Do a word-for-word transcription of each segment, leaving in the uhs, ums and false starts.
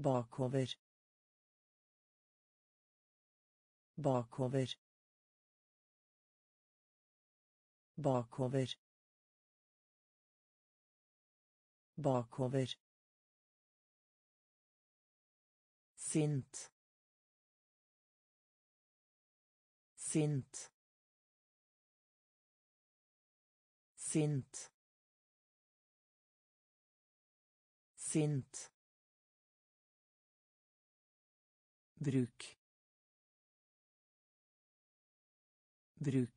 bakover, bakover, bakover, bakover, sint, sint, sint, sint, bruk, bruk,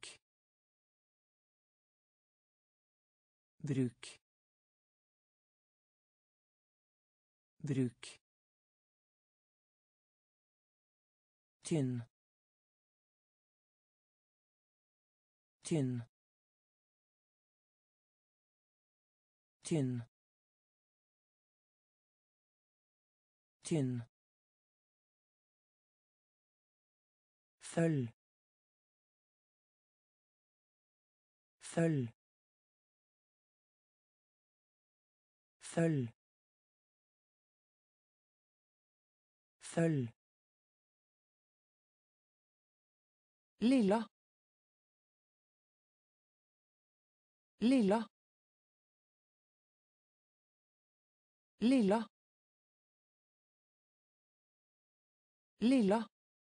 bruk, bruk, tynn, tynn, tynn, tynn, følg, følg, følg, følg, lilla, lilla, lilla, lilla,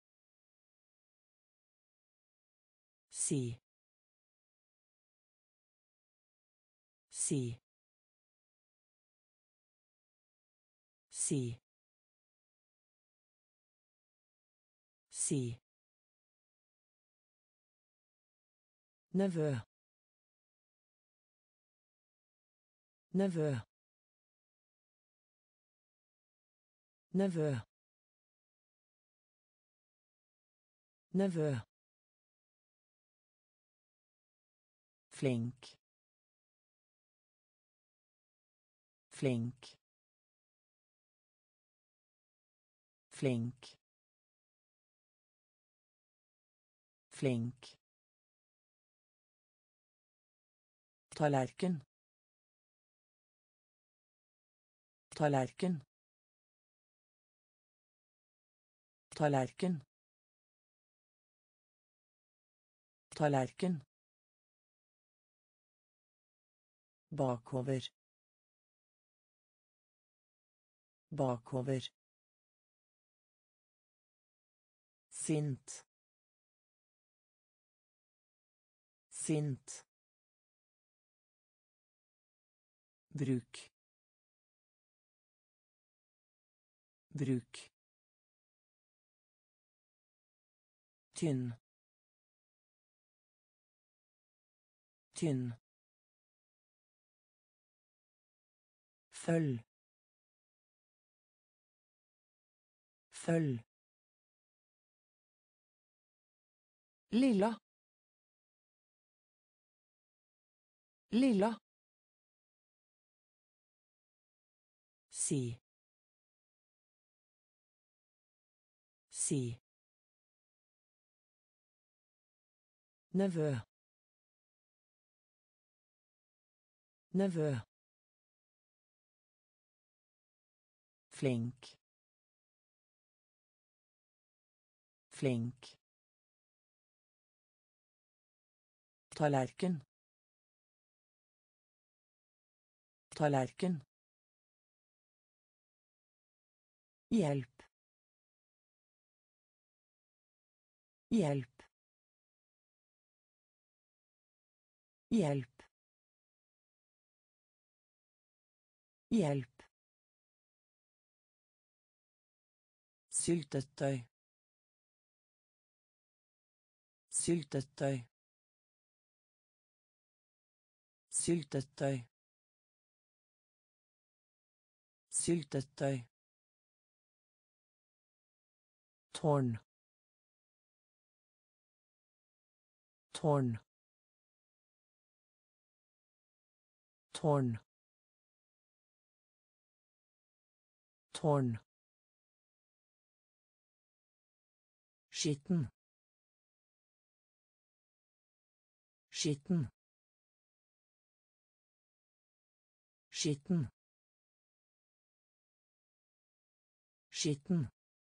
si, si, si, si, nevø, nevø, nevø, nevø, flink, flink, flink, flink, tallerken, tallerken, tallerken, tallerken, bakover, bakover, sint, sint, bruk, bruk, tynn, tynn, følg, følg, lilla, lilla, si, si, nevø, nevø, flink, flink, tallerken, tallerken, hjelp, hjelp, hjelp, hjelp, syltetøy, syltetøy, syltetøy, syltetøy, tårn, tårn, tårn, tårn, skitten, skitten, skitten, Skitten.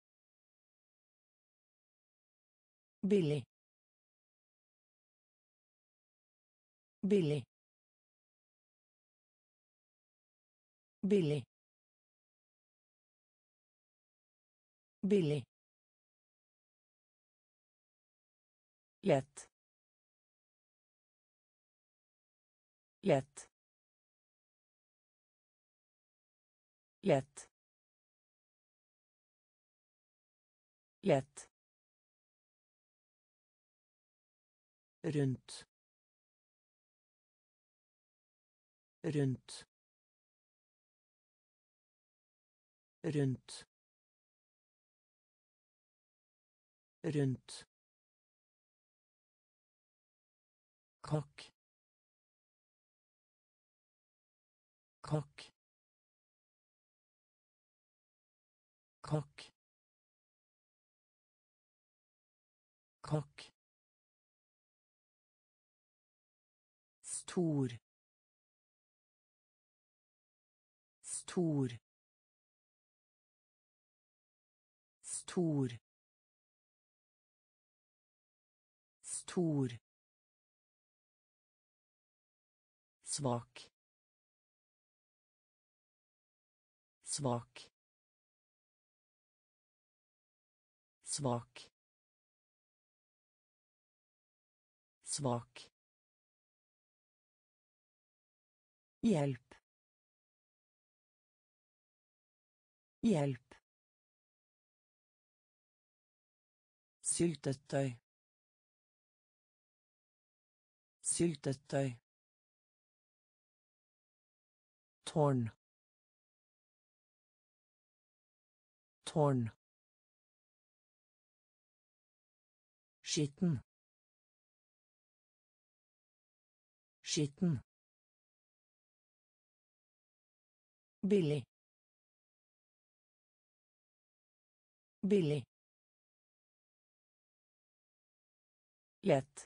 Billig. Billig. Billig. Billig. Lett. Lett. Lett. Lett. Rundt. Rundt. Rundt. Rundt. Kokk. Kokk. Kokk. Kokk. Stor. Stor. Stor. Stor. Svak. Svak. Svak. Svak. Hjelp. Hjelp. Syltetøy. Syltetøy. Tårn. Tårn. Skitten. Skitten. Billig. Billig. Lett.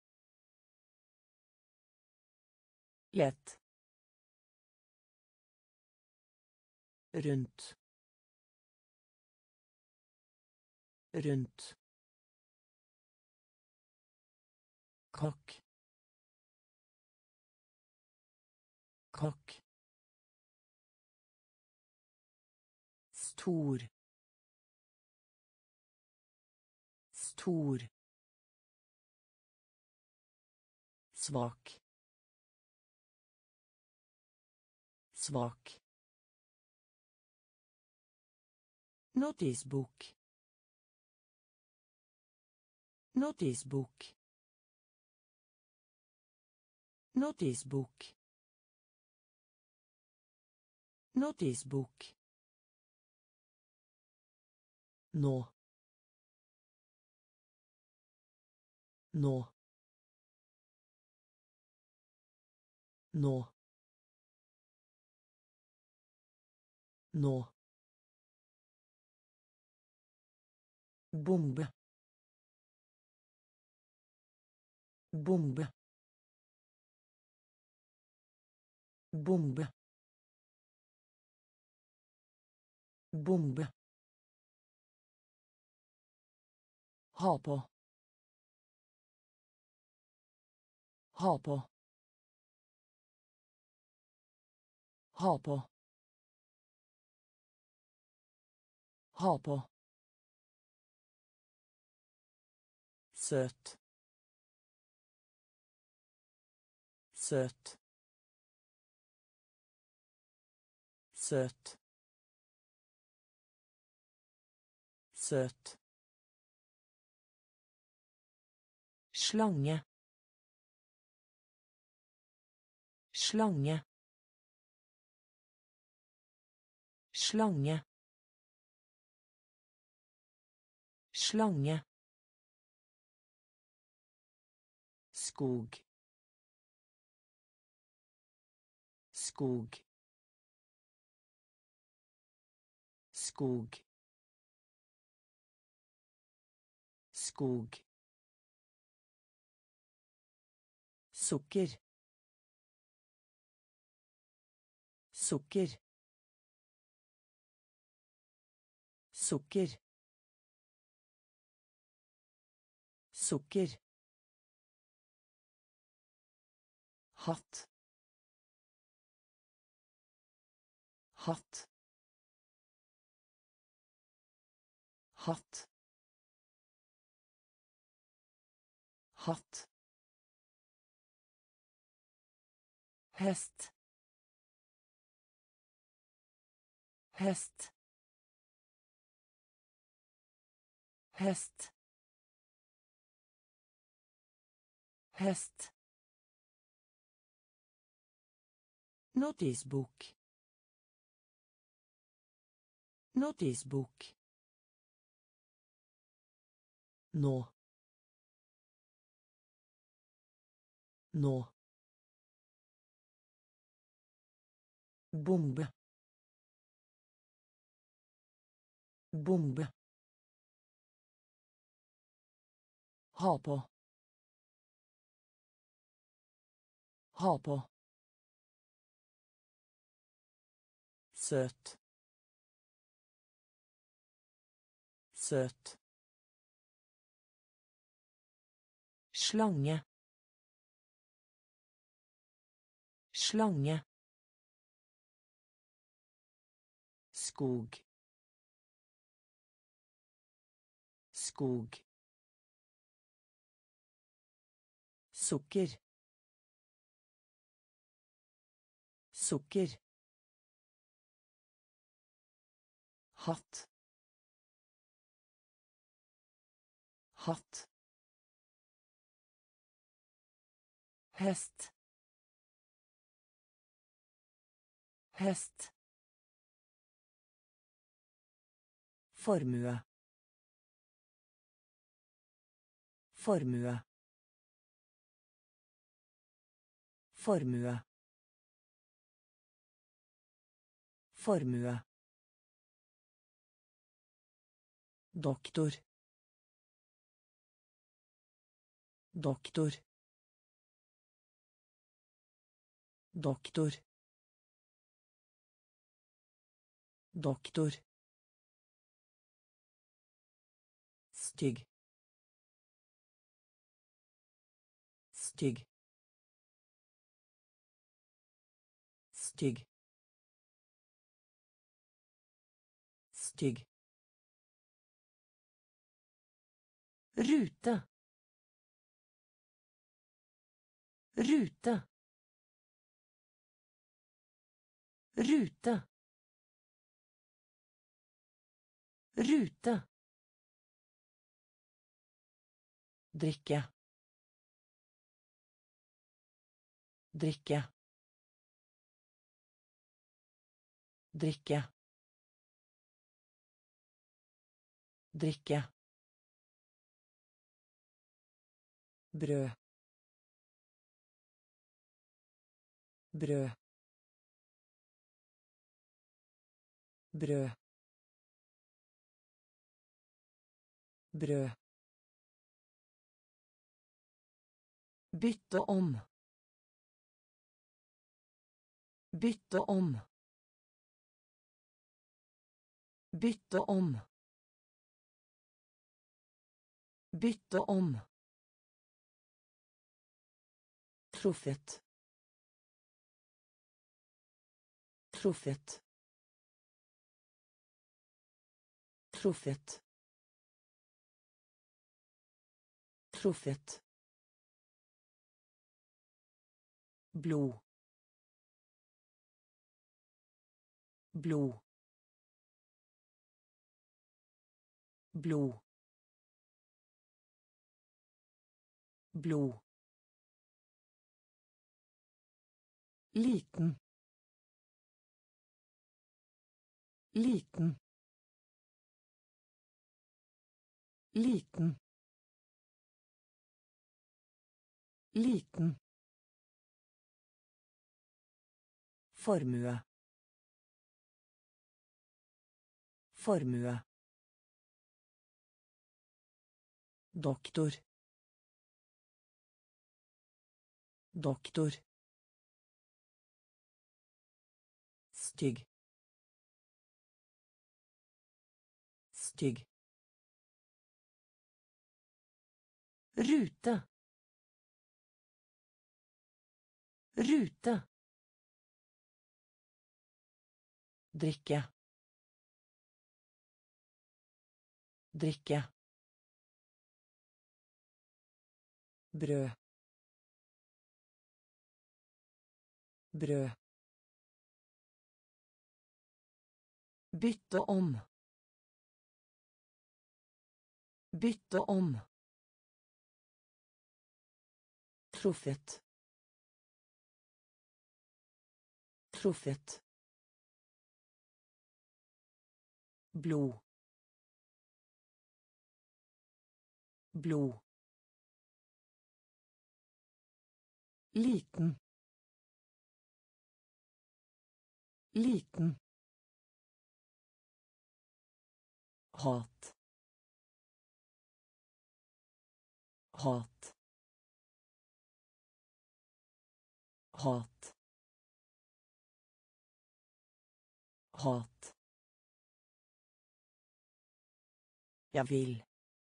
Lett. Rundt. Rundt. Kokk. Kokk. Stor. Stor. Svak. Svak. Notisbok. Notisbok. Notisbok. Notisbok. Nå. Nå. Nå. Nå. Bombe. Bombe. Bombe. Bombe. Ha på. Ha på. Ha på. Ha på. Søt. Søt. Søt. Søt. Slange. Slange. Slange. Slange. Skog. Skog. Skog. Skog. Sukker. Sukker. Sukker. Sukker. Hatt. Hatt. Hatt. Hatt. Hest. Hest. Hest. Hest. Notisbok. Notisbok. Nå. Nå. Bombe. Bombe. Ha på. Ha på. Søt. Søt. Slange. Slange. Skog. Skog. Sukker. Sukker. Hatt. Hatt. Hest. Hest. Formue. Formue. Formue. Formue. Doktor. Doktor. Doktor. Doktor. Stygg. Stygg. Stygg. Stygg. Rute. Rute. Rute. Rute. Drikke. Drikke. Drikke. Drikke. Brød. Brød. Brød. Brød. Bytte om. Bytte om. Bytte om. Bytte om. Truffet. Truffet. Truffet. Truffet. Blod. Blod. Blod. Blod. Liten. Liten. Liten. Liten. Formue. Formue. Doktor. Doktor. Stygg. Dyktig. Rute. Rute. Drikke. Drikke. Brød. Brød. Bytte om. Bytte om. Truffet. Truffet. Blod. Blod. Liten. Liten. Hat. Hat. Hat. Hat. Jag vill.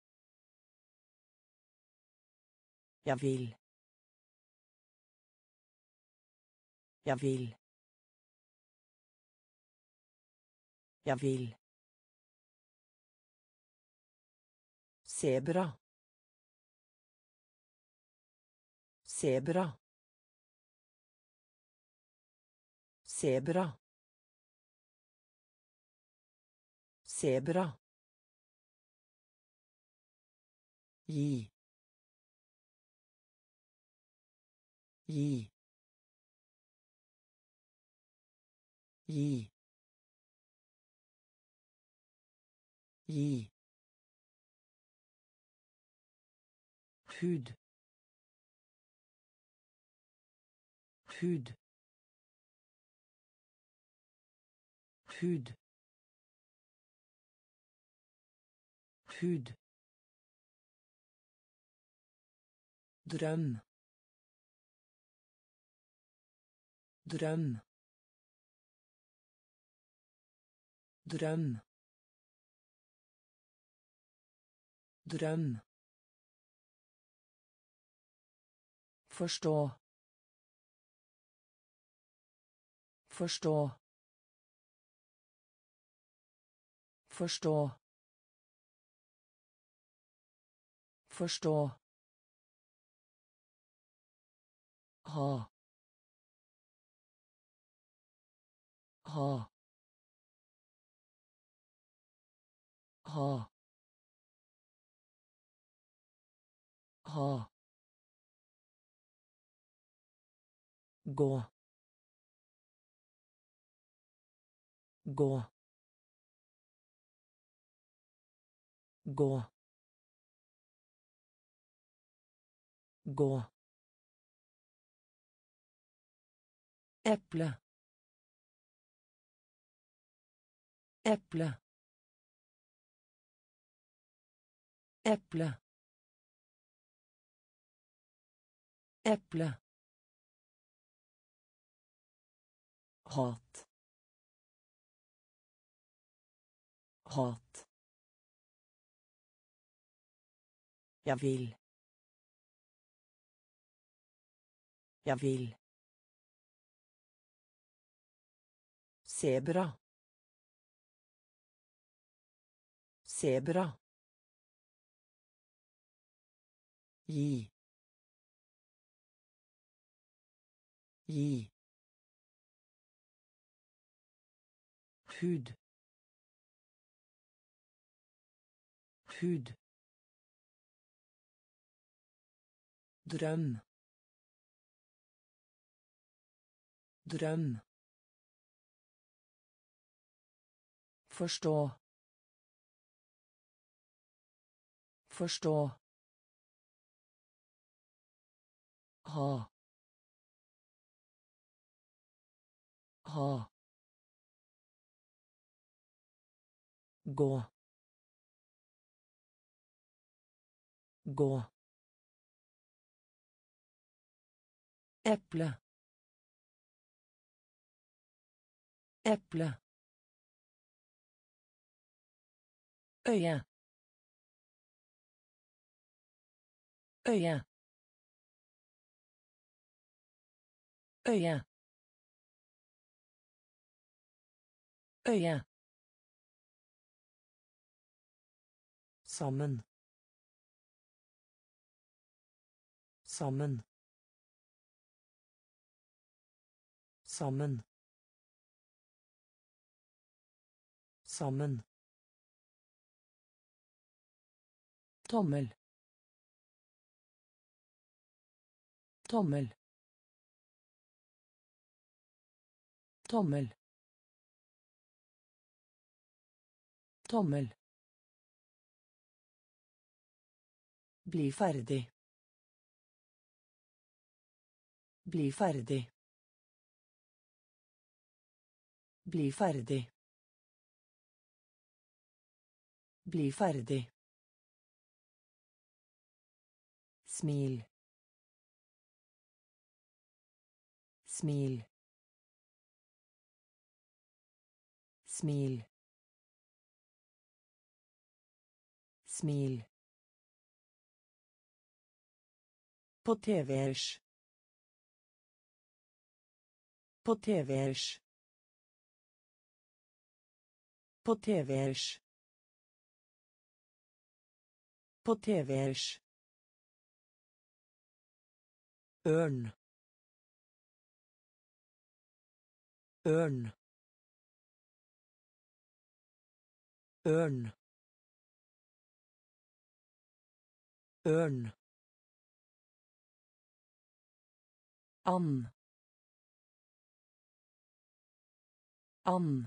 Jag vill. Jag vill. Jag vill. Zebra. Zebra. Zebra. Zebra. Gi. Gi. Gi. Gi. Hud. Hud. Hud. Hud. Dröm. Dröm. Dröm. Dröm. Förstå. Förstå. Förstå. Förstå. Ha. Ha. Ha. Ha. Gå. Gå. Gå. Gå. Äpple. Äpple. Äpple. Äpple. Hat. Hat. Jag vill. Jag vill. Zebra. Zebra. Gi. Gi. Hud. Hud. Dröm. Dröm. Förstå. Förstå. Ha. Ha. Gå. Gå. Äpple. Äpple. øye, øye, øye, øye, sammen, sammen, sammen, sammen, tommel, tommel, tommel, tommel, bli ferdig, bli ferdig, bli ferdig, bli ferdig, smil, smil, smil, smil, på tvers, på tvers, på tvers, på tvers, ørn, ørn, ørn, ørn, and, and,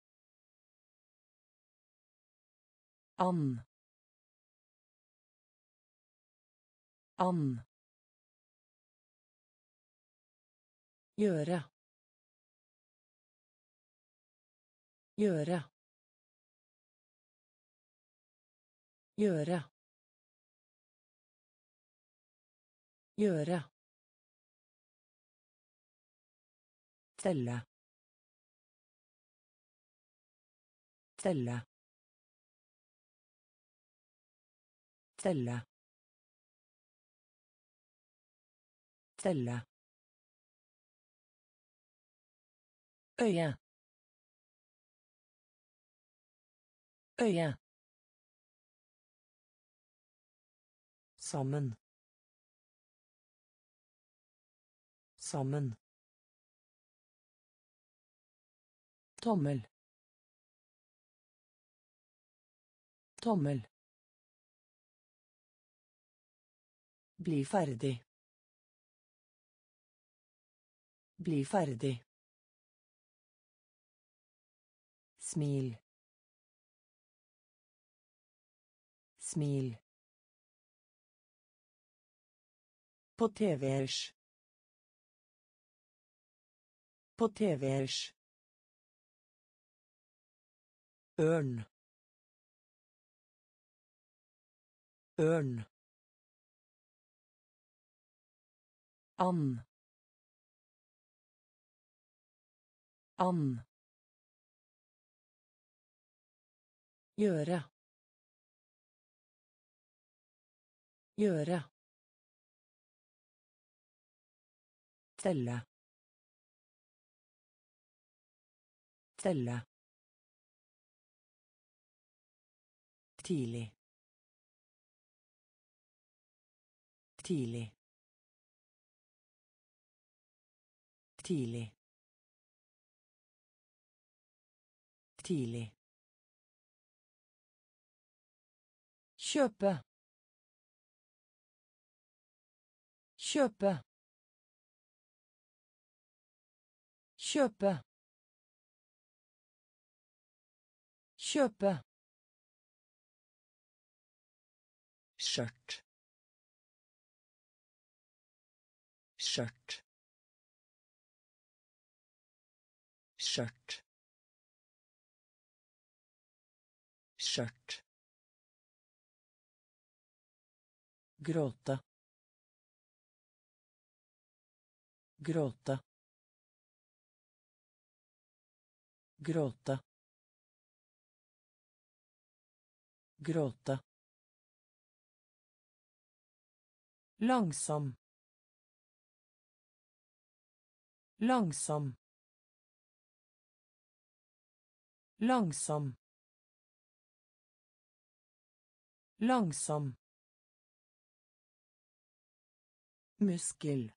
and, and, gjøre, gjøre, gjøre, gjøre, telle, telle, telle, telle, øye, øye, sammen, sammen, tommel, tommel, bli ferdig, bli ferdig, smil, smil, på tvers, på tvers, ørn, ørn, and, and, gjøre, gjøre, telle, telle, tidlig, tidlig, tidlig, tidlig, kjøpe, kjøpe, kjøpe, kjøpe, skjørt, skjørt, skjørt, skjørt, gråte, gråte, gråte, Gråte. Langsom. Langsom. Langsom. Langsom. Muskel.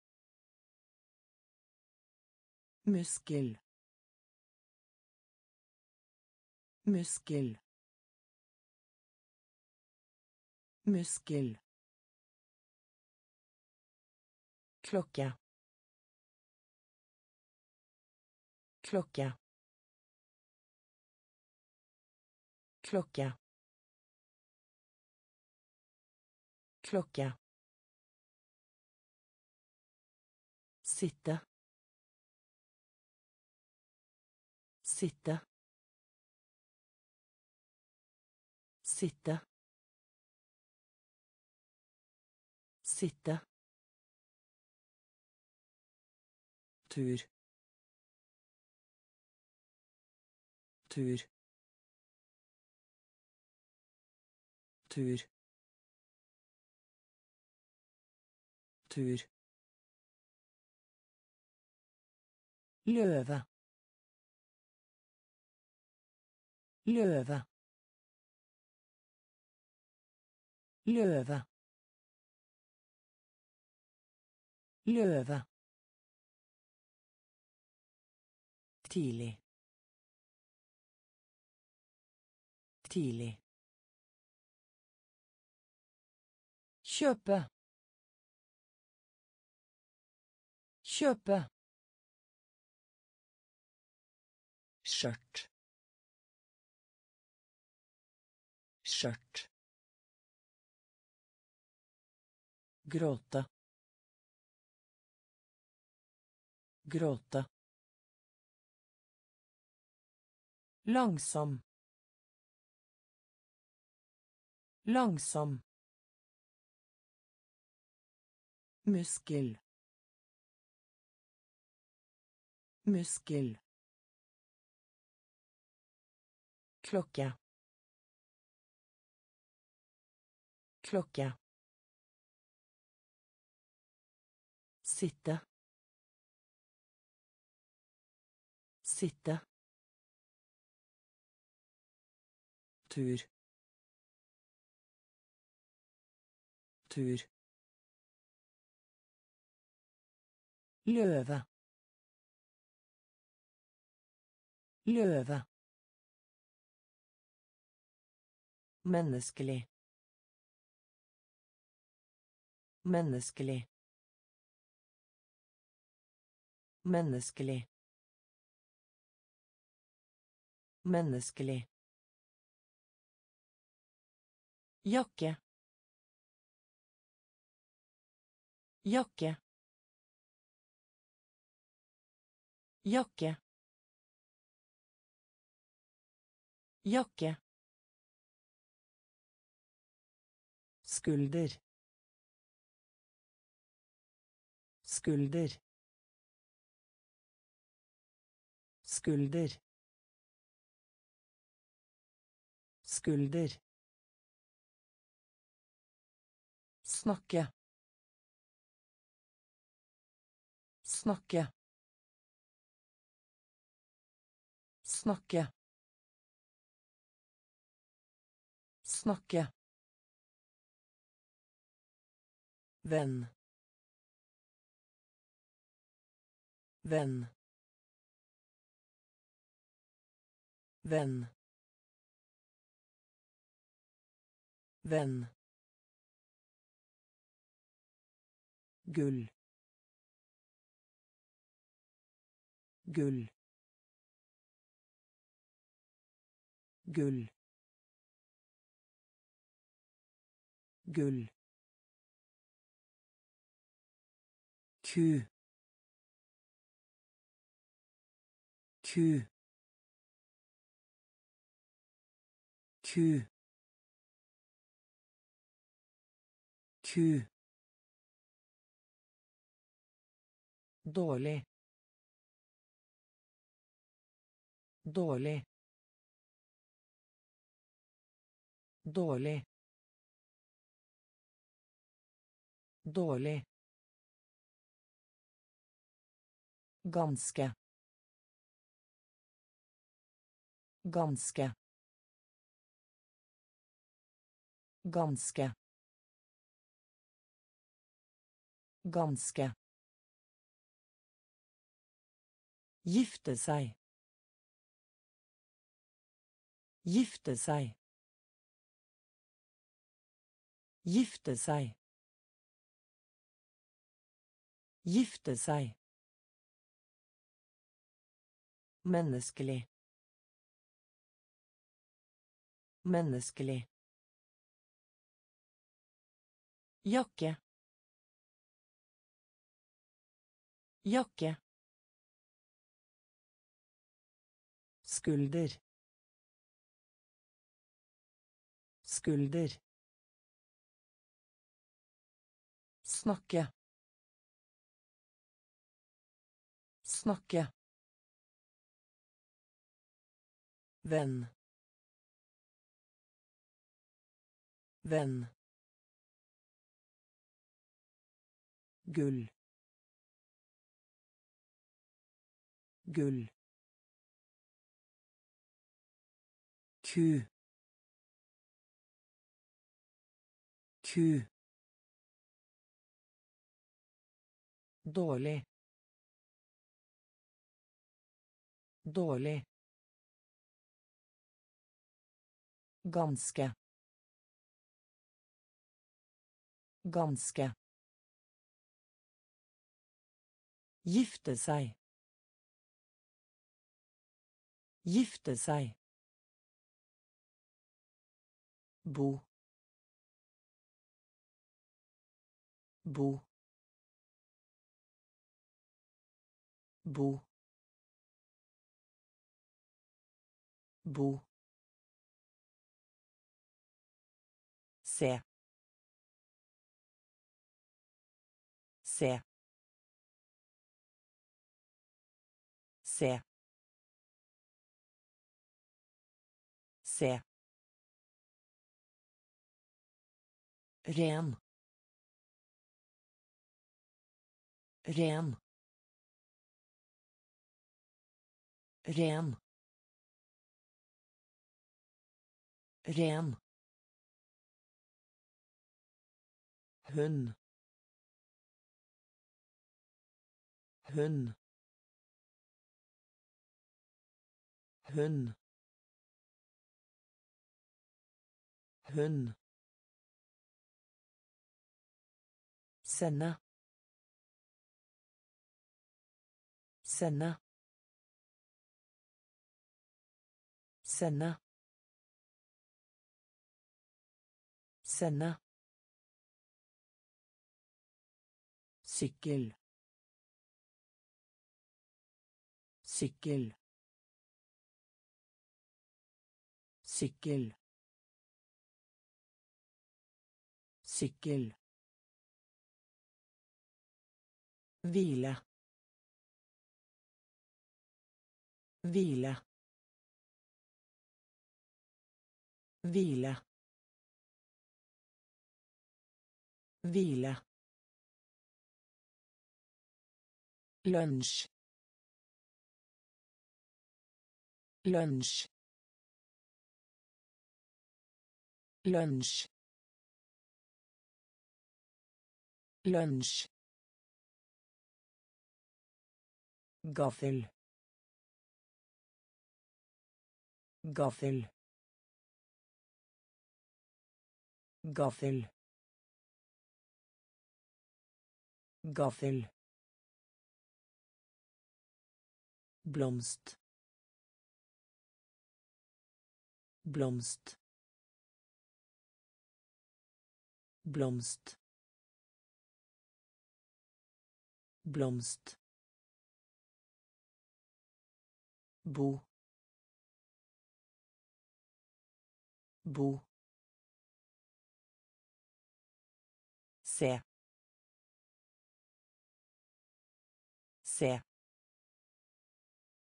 Muskel. Muskel. Muskel. Klokke. Klokke. Klokke. Klokke. Sitte. Sitte. Sitte. Sitte. Tur. Tur. Tur. Tur. Løve. Løve. Løve. Løve. Tidlig. Tidlig. Kjøpe. Kjøpe. Skjørt. Skjørt. Gråte. Gråte. Langsom. Langsom. Muskel. Muskel. Klokke. Klokke. Sitte. Sitte. Tur. Tur. Løve. Løve. Menneskelig. Menneskelig. Menneskelig. Menneskelig. Jakke. Jakke. Jakke. Jakke. Skulder. Skulder. Skulder. Skulder. Snakke. Snakke. Snakke. Snakke. Venn. Venn. Venn. Venn. Gull. Gull. Gull. Gull. Ku. Ku. Ku. Ku. Dårlig. Dårlig. Dårlig. Dårlig. Ganske. Ganske. Ganske. Ganske. Gifte seg. Gifte seg. Gifte seg. Gifte seg. Menneskelig. Menneskelig. Jakke. Jakke. Skulder. Skulder. Snakke. Snakke. Venn. Venn. Gull. Gull. Ku. Ku. Dårlig. Dårlig. Ganske. Ganske. Gifte seg. Gifte seg. Bo. Bo. Bo. Bo. Se. Se. Se. Se. Ren. Ren. Ren. Ren. Hund. Hund. Hund. Hund. Sende. Sende. Sende. Sende. Sykkel. Sykkel. Sykkel. Sykkel. Hvile. Hvile. Hvile. Hvile. Lunsj. Lunsj. Lunsj. Lunsj. Gaffel. Gaffel. Gaffel. Gaffel. Blomst. Blomst. Blomst. Blomst. Bo. Bo. Se. Se.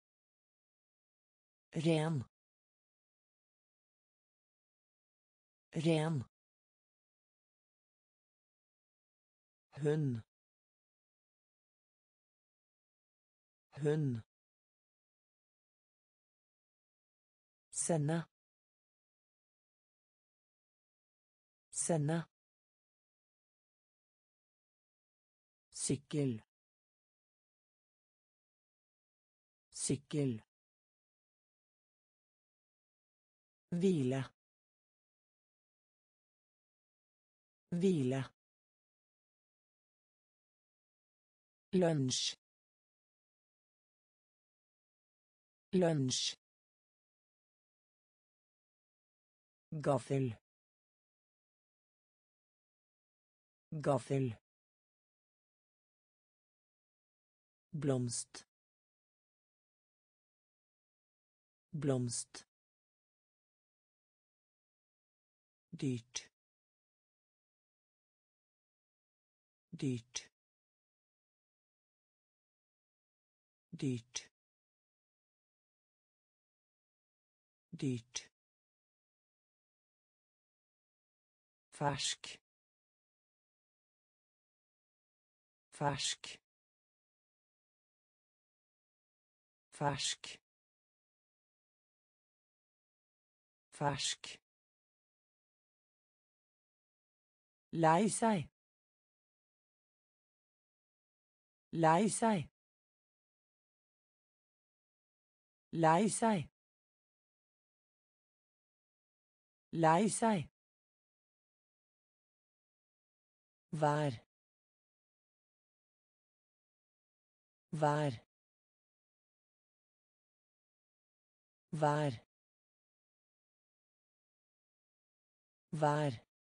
Ren. ren hund hund sende sende sykkel sykkel hvile hvile lunsj lunsj gaffel gaffel blomst blomst dyrt dyrt dyrt dyrt fersk fersk fersk fersk lei seg lei seg lei seg lei seg vær vær vær vær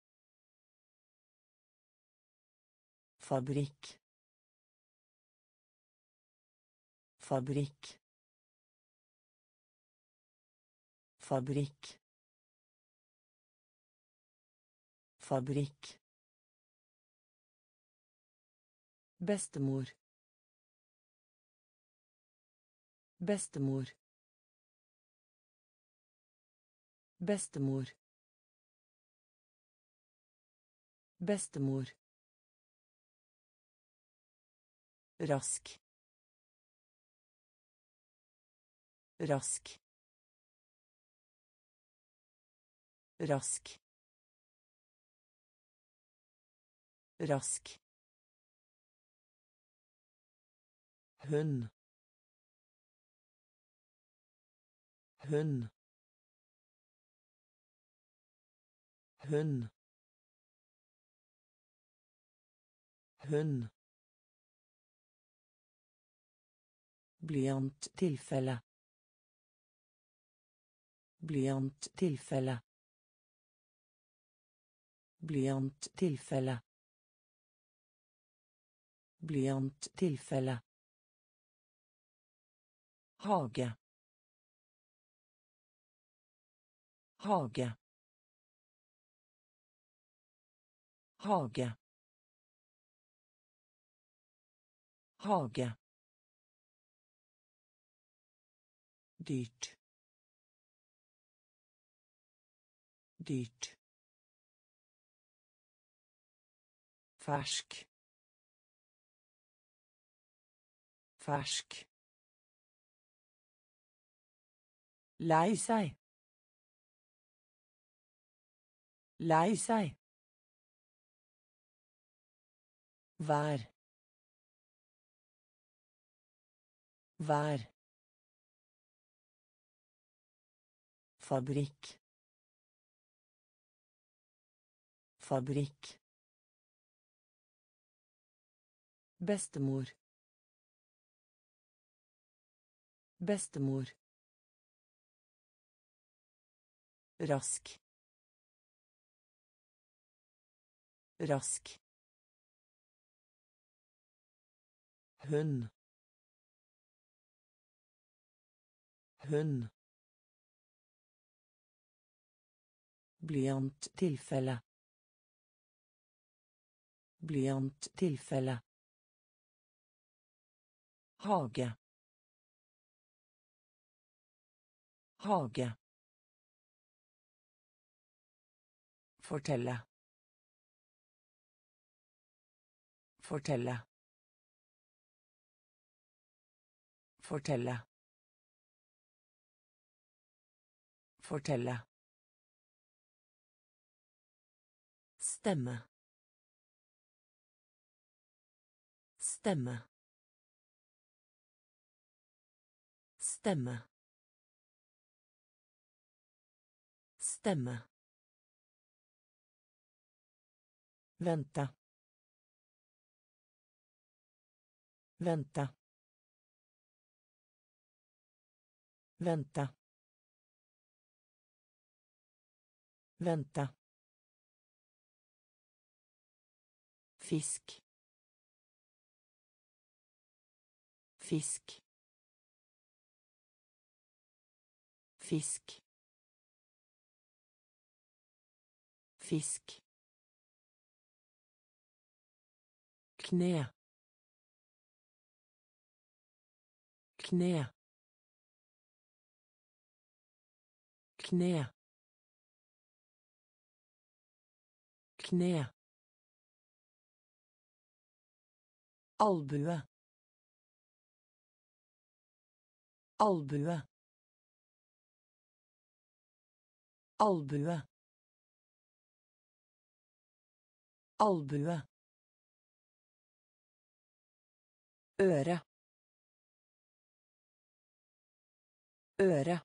fabrikk fabrikk fabrikk fabrikk bestemor bestemor bestemor bestemor rask rask rask rask hund hund hund hund blyanttilfelle blyanttilfelle blyanttilfelle blyanttilfelle hage hage hage hage dyrt dyrt fersk fersk lei seg lei seg vær vær fabrikk fabrikk bestemor bestemor rask rask hund hund blyanttilfelle blyanttilfelle hage hage Fortelle. Fortelle. Fortelle. Fortelle. Stemme. Stemme. Stemme. Stemme. Vente. Vente. Vente. Vente. Fisk. Fisk. Fisk. Fisk. Kne. Kne. Kne. Kne. Albue. Albue. Albue. Albue. Øre. Øre.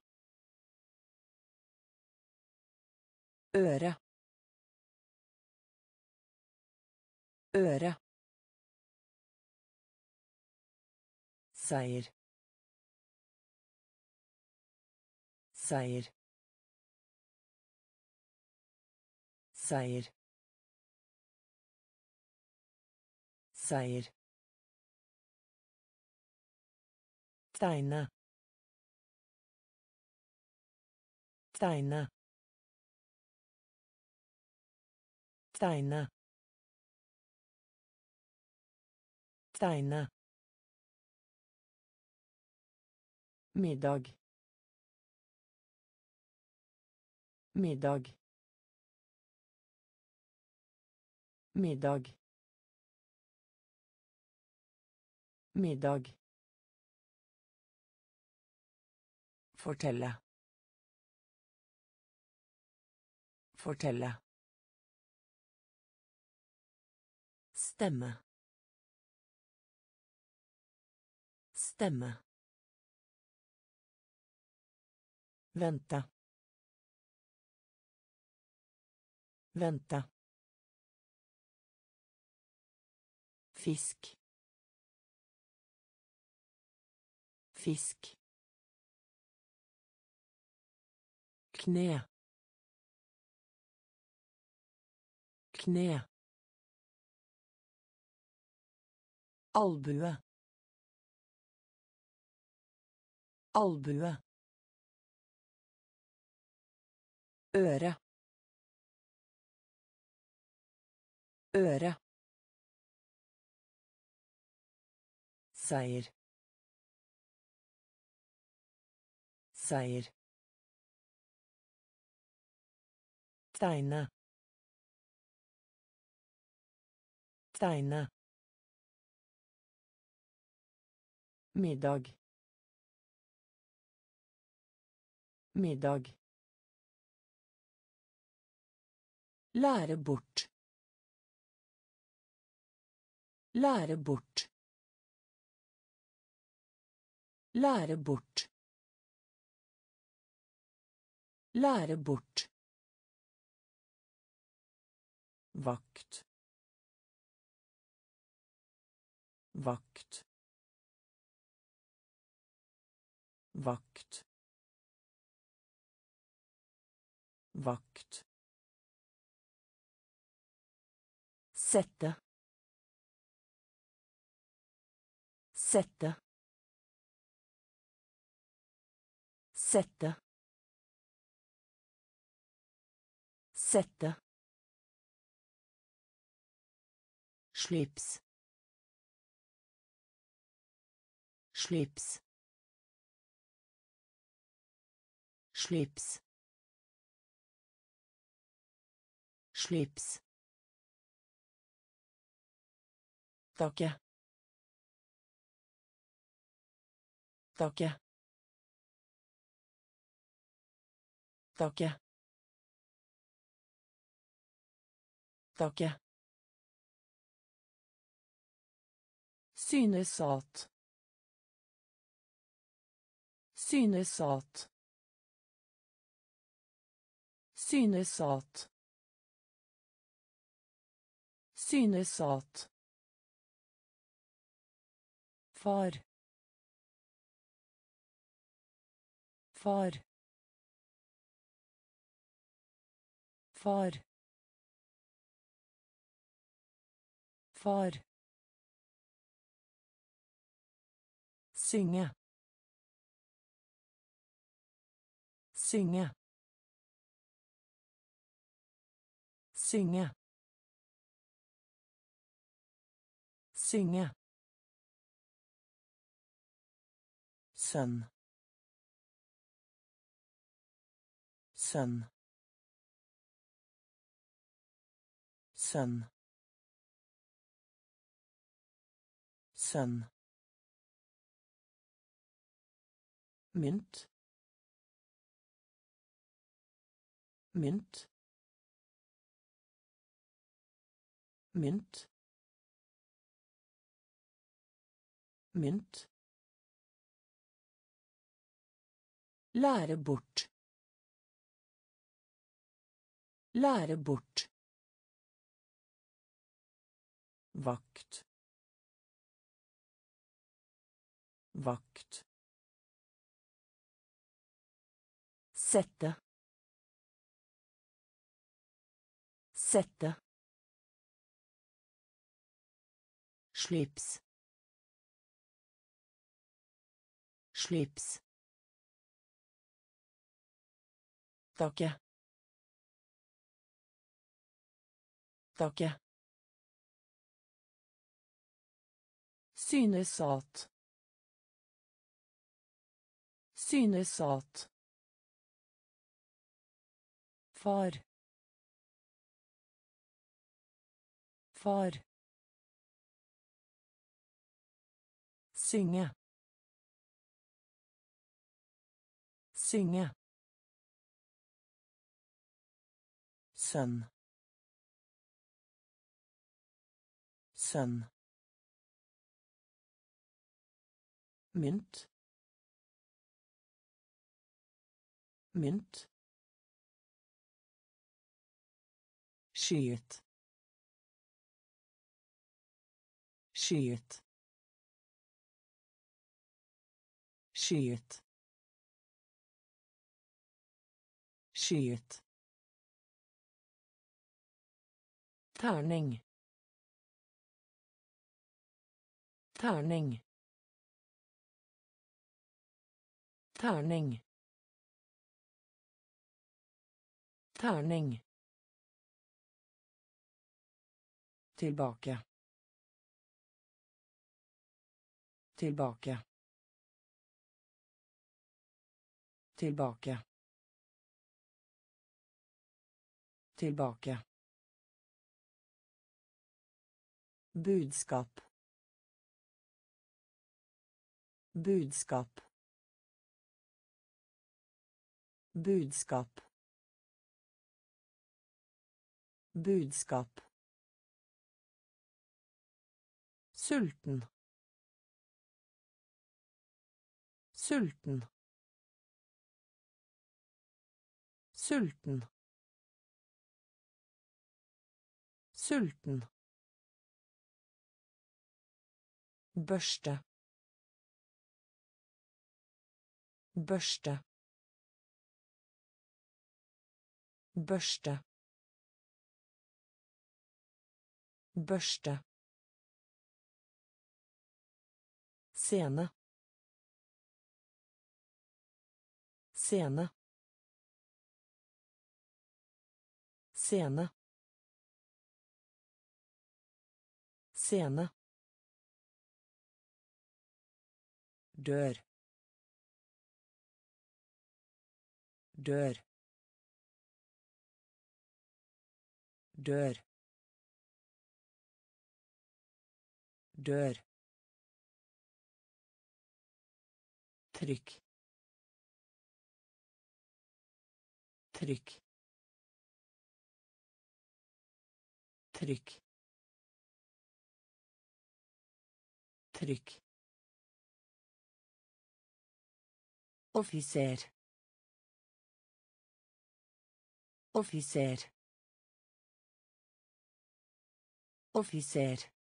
Øre. Øre. Seier. Seier. Seier. Seier. Tegne. Tegne. Tegne. Tegne. Middag. Middag. Middag. Middag. Fortelle. Fortelle. Stemme. Stemme. Vente. Vente. Fisk. Fisk. Kne. Kne. Albue. Albue. Øre. Øre. Seier. Seier. Tegne. Tegne. Middag. Middag. Lære bort. Lære bort. Lære bort. Lære bort. Vakt. Vakt. Vakt. Vakt. Sette. Sette. Sette. Sette. Slips. Slips. Slips. Slips. Takke. Takke. Takke. Takke. Synes at. Synes at. Synes at. Synes at. Far. Far. Far. Far. Synge. Synge. Synge. Synge. Sønn. Sønn. Sønn. Sønn. Mynt. Mynt. Mynt. Mynt. Lære bort. Lære bort. Vakt. Vakt. Sette. Sette. Slips. Slips. Takke. Takke. Synes at. Synes at. Far. Far. Synge. Synge. Sønn. Sønn. Mynt. Mynt. Skyet. Skyet. Skyet. Skyet. Terning. Terning. Terning. Terning. Tilbake. Tilbake. Tilbake. Tilbake. Budskap. Budskap. Budskap. Budskap. Sulten. Sulten. Sulten. Sulten. Børste. Børste. Børste. Børste. Scene. Scene. Scene. Scene. Dør. Dør. dør, dør, trykk, trykk, trykk, trykk, offiser, offiser, offiser,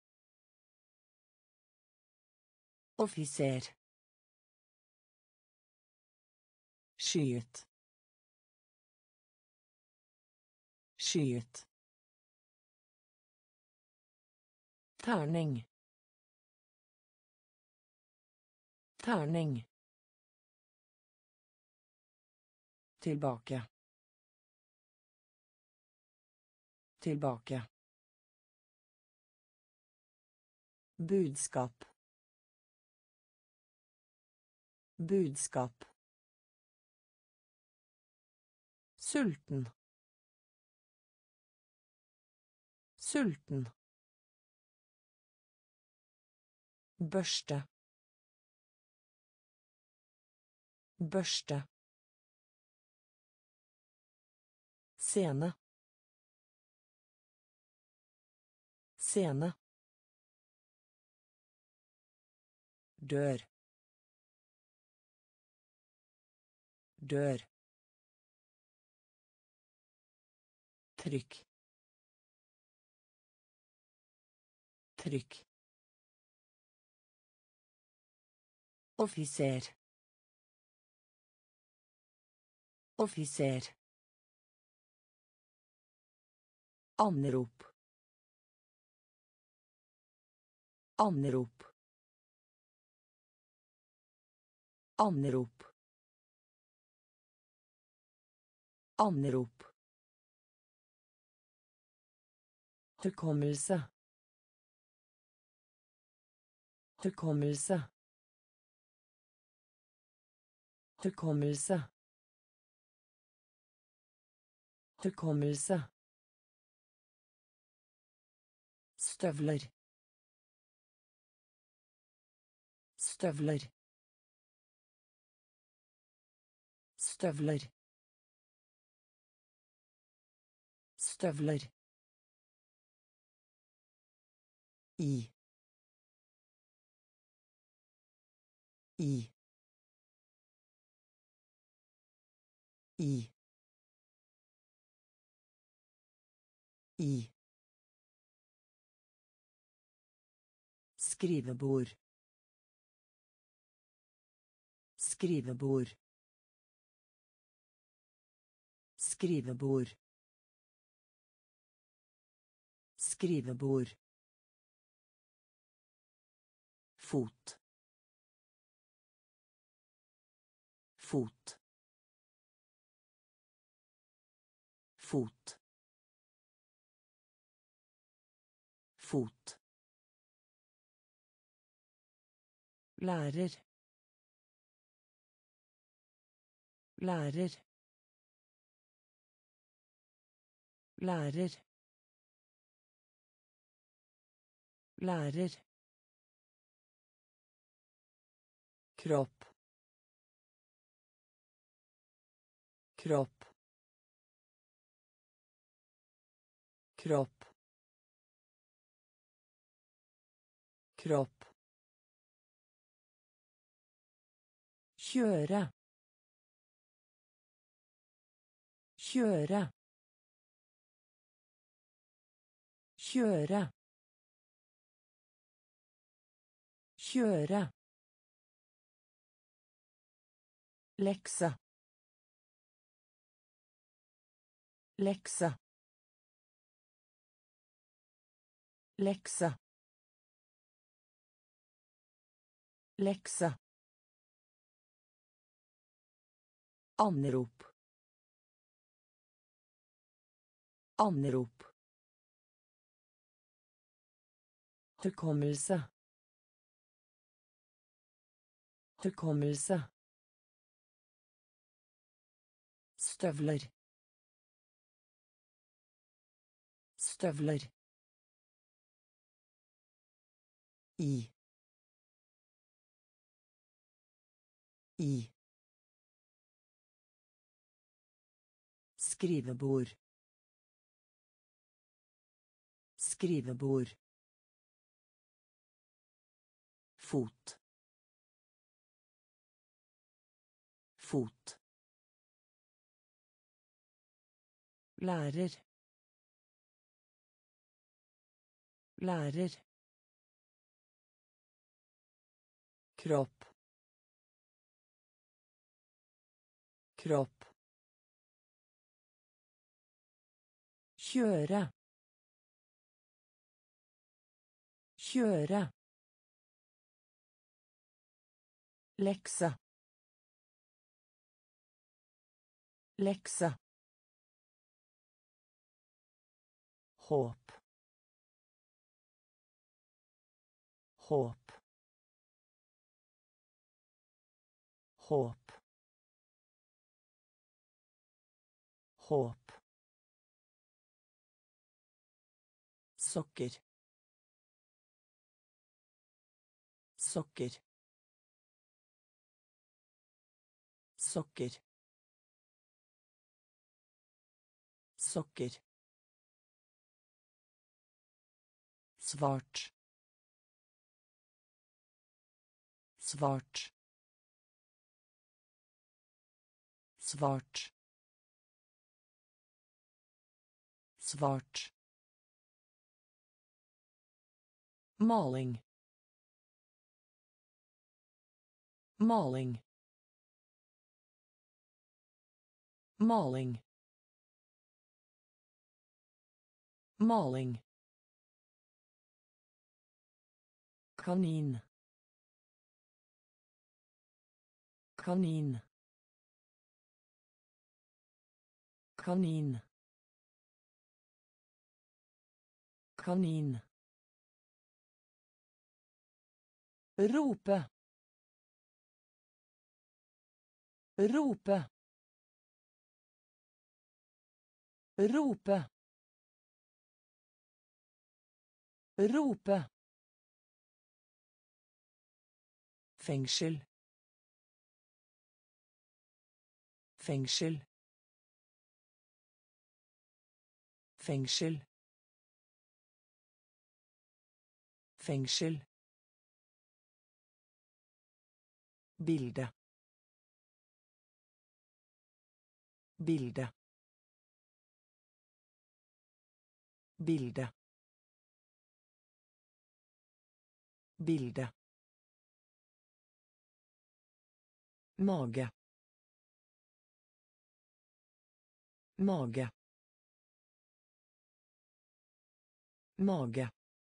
offiser, skyet, skyet, terning, terning, tilbake, tilbake, budskap, budskap, sulten, sulten, børste, børste, scene, scene, dør, dør, trykk, trykk, offiser, offiser, anrop, anrop, anrop, anrop, hukommelse, hukommelse, hukommelse, hukommelse, støvler, støvler, støvler, støvler, i, i, i, i, skrivebord, skrivebord, skrivebord, skrivebord, fot, fot, fot, fot, lærer, lærer, lærer, lærer, kropp, kropp, kropp, kropp, kjøre, kjøre, kjøre, kjøre, lekse, lekse, lekse, lekse, anrop, anrop, hukommelse, hukommelse, støvler, Støvler. I. I. Skrivebord. Skrivebord. Fot. Fot. Lærer. Lærer. Kropp. Kropp. Kjøre. Kjøre. Lekse. Lekse. Håp. Håp. Håp. Håp. Sokker. Sokker. Sokker. Sokker. Svart. Svart. Svart. Svart. Maling. Maling. Maling. Maling. Kanin. Kanin. Kanin. Kanin. Rope. Rope. Rope. Rope. Fengsel. Fengsel. Fengsel. Fengsel. Bilde. Bilde. Bilde. Bilde. Mage. Mage. Mage.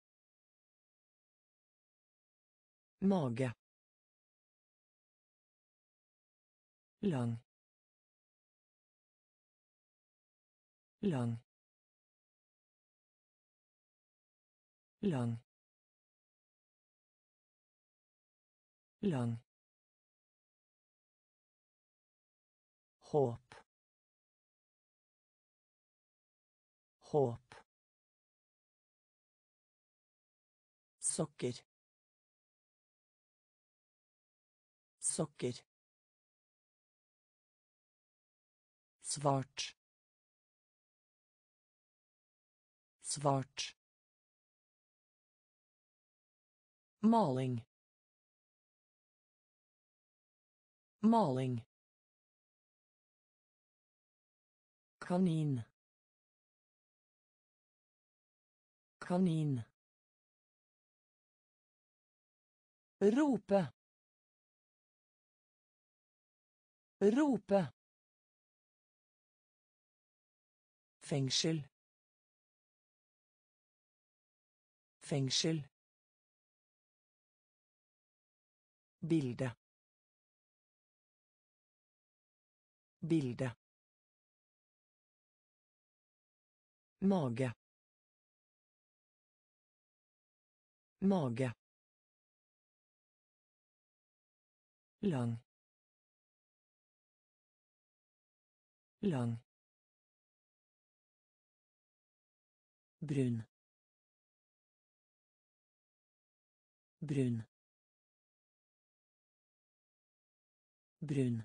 Mage. Lang. Lang. Lang. Lang. Håp. Håp. Sokker. Sokker. Svart. Svart. Maling. Maling. Kanin. Kanin. Rope. Rope. Fengsel. Fengsel. Bilde. Bilde. Mage. Mage. Lang. Lang. brun, brun, brun,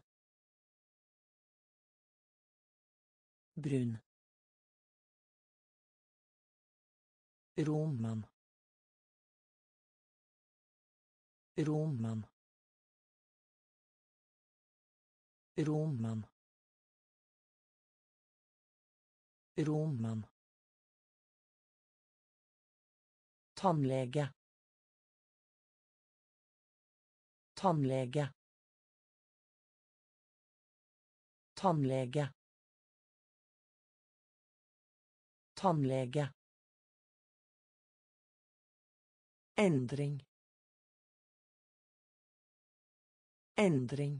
brun, Roman, Roman, Roman, Roman, tannlege, tannlege, tannlege, tannlege, endring, endring,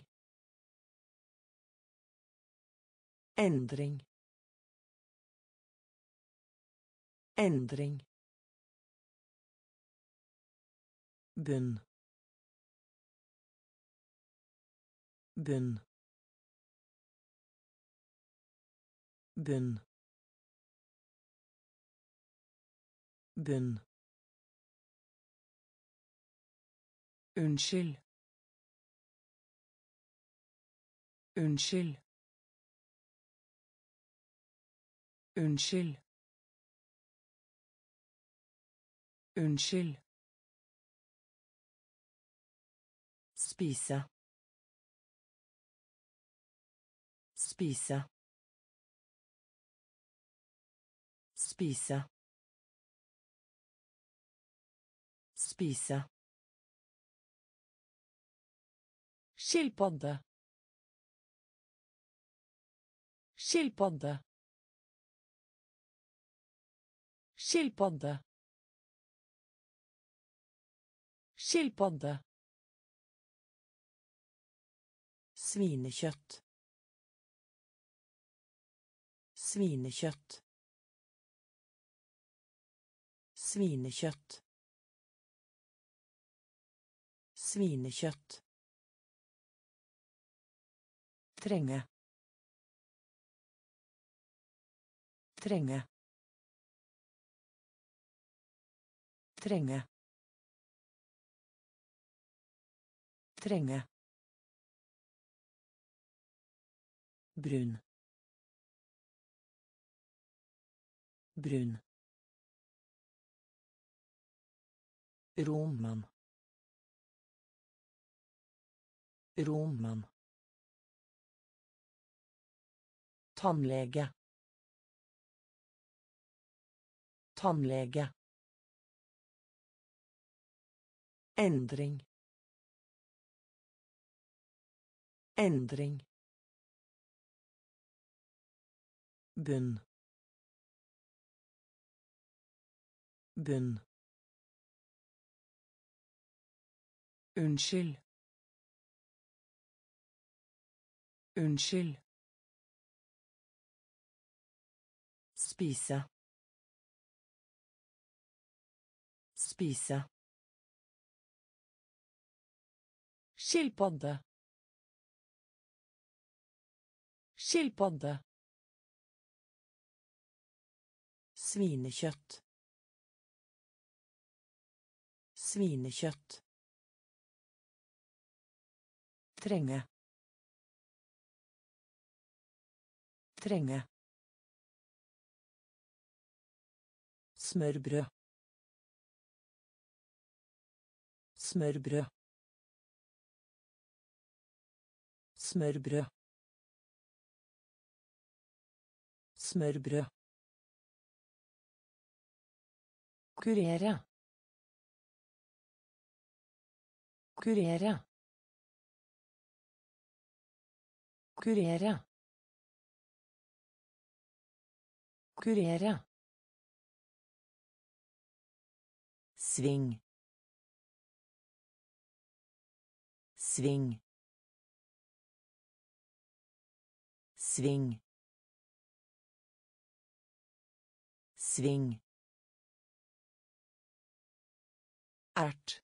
endring, endring, bunn, bunn, bunn, bunn, unnskyld, unnskyld, unnskyld, unnskyld, spise, spise, spise, spise, skilpadde, skilpadde, skilpadde, skilpadde, svinekjøtt, svinekjøtt, svinekjøtt, svinekjøtt, trenge, trenge, trenge, trenge, brun, brun, Roman, Roman, tannlege, tannlege, endring, endring, bunn, bunn, unnskyld, unnskyld, spise, spise, skilpadde, skilpadde, svinekjøtt, svinekjøtt, trenge, trenge, smørbrød, smørbrød, smørbrød, smørbrød, kurere, kurere, kurere, kurere, sving, sving, sving, sving, ert,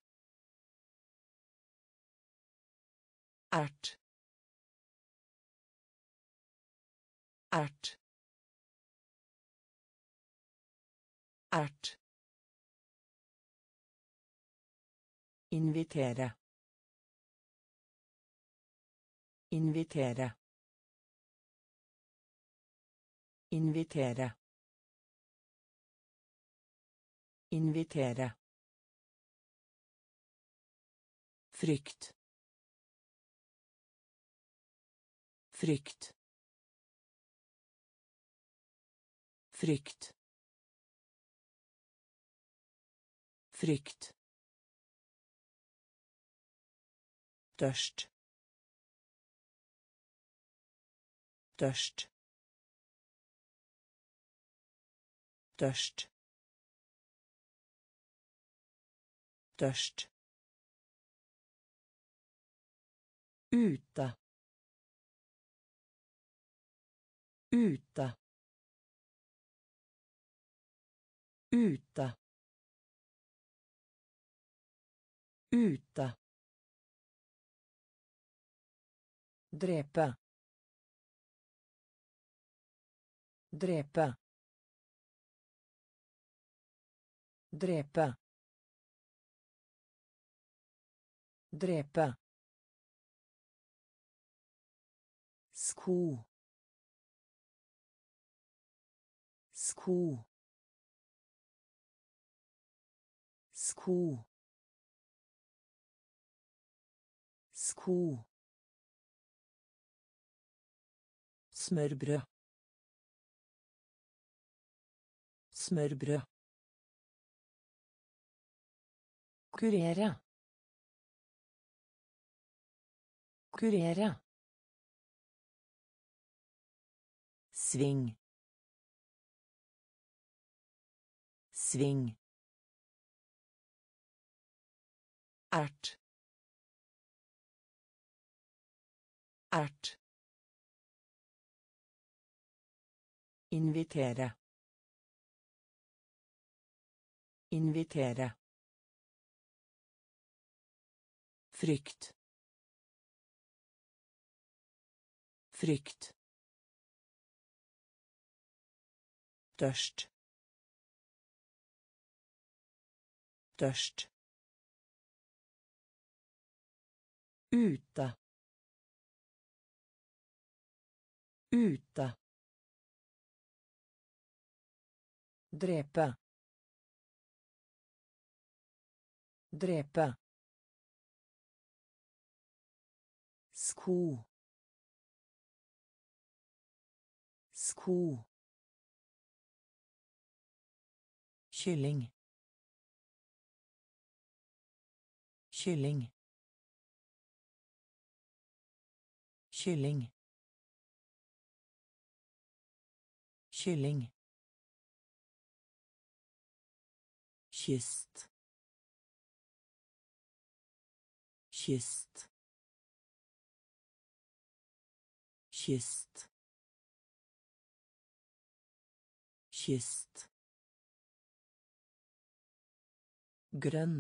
ert, ert, Ert. Invitere. Invitere. Invitere. Invitere. Frykt. Frykt. Frykt. Frykt. Tørst. Tørst. Tørst. Tørst. Ute. Ute. Ute. Ute. Drepe. Drepe. Drepe. Drepe. Sko. Sko. Sko. Sko. Smørbrød. Smørbrød. Kurere. Kurere. Sving. Sving. Ert. Ert. Invitere. Invitere. Frykt. Frykt. Tørst. Tørst. Ute. Ute. Drepe. Drepe. Sko. Sko. Kylling. Kylling. Kylling. Kylling. Kyst. Kyst. Kyst. Kyst. Grønn.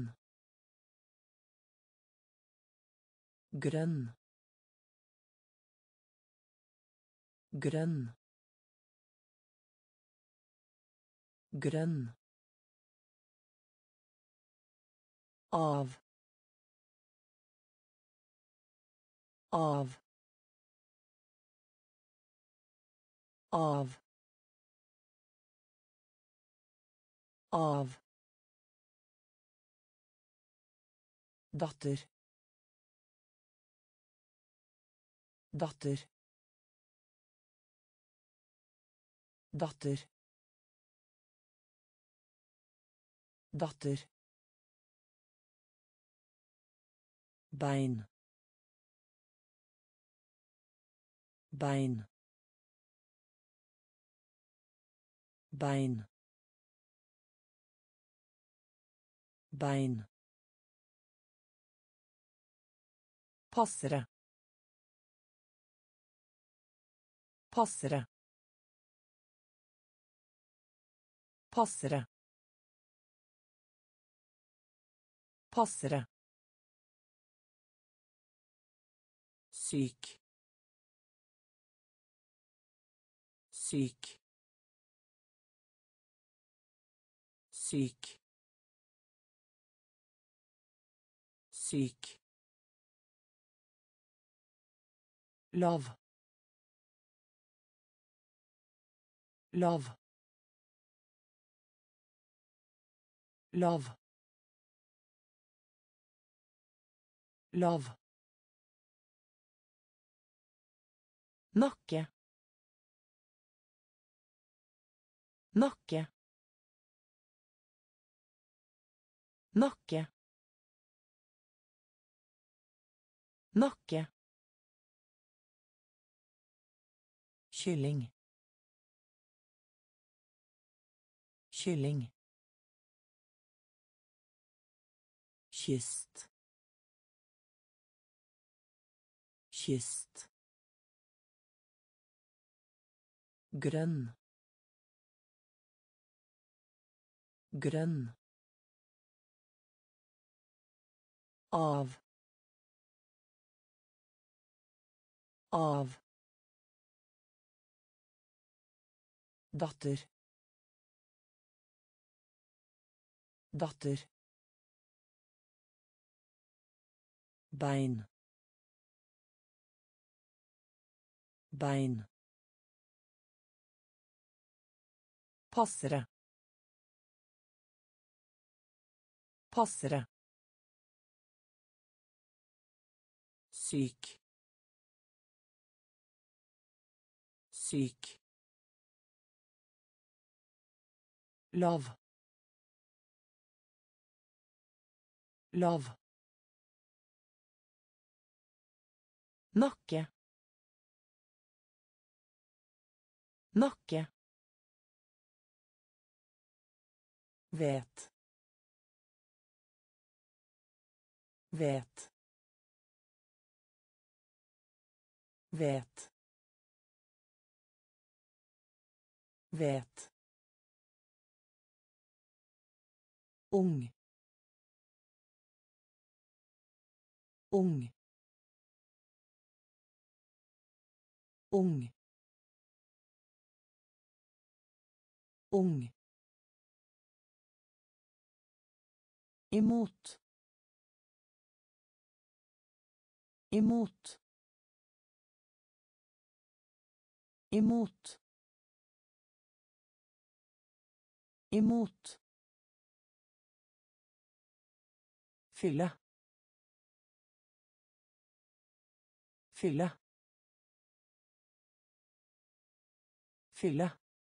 Grønn. Grønn. Grønn. Av. Av. Av. Av. Datter. Datter. Datter. Datter. Bein. Bein. Bein. Bein. Passere. Passere. Passere. Passere. Syk. Syk. syk, syk, lav, lav, lav, lav, nakke, nakke, nakke, nakke, kylling, kylling, kyst, kyst, grønn, grønn, av, av, datter, datter, bein, bein, passere, passere, syk, syk, lav, lav, nakke, nakke, vet, vet, vet, vet, ung, ung, ung, ung, imot, imot, imot, imot, fylle, fylle, fylle,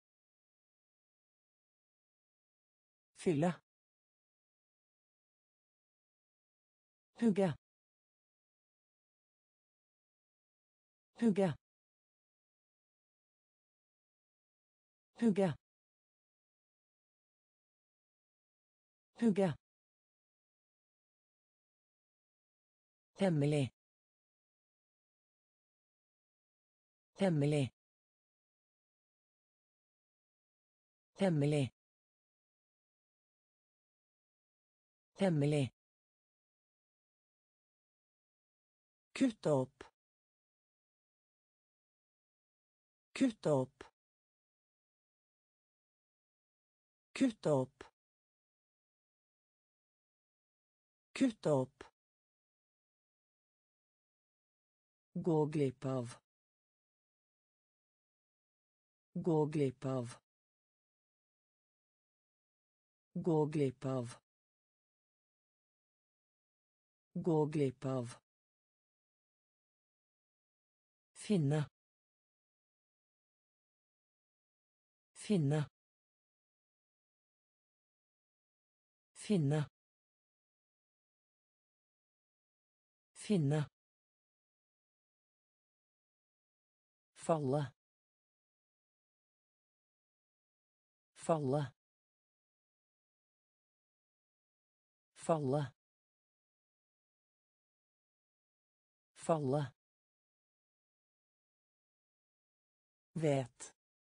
fylle, hugge, hugge, hugge, hugge, hemmelig, hemmelig, hemmelig, hemmelig, kutte opp, kutte opp, kutte opp, kutte opp, gå glipp av, gå glipp av, gå glipp av, gå glipp av, finne, finne, finne, finne, falle, falle, falle, falle, vet,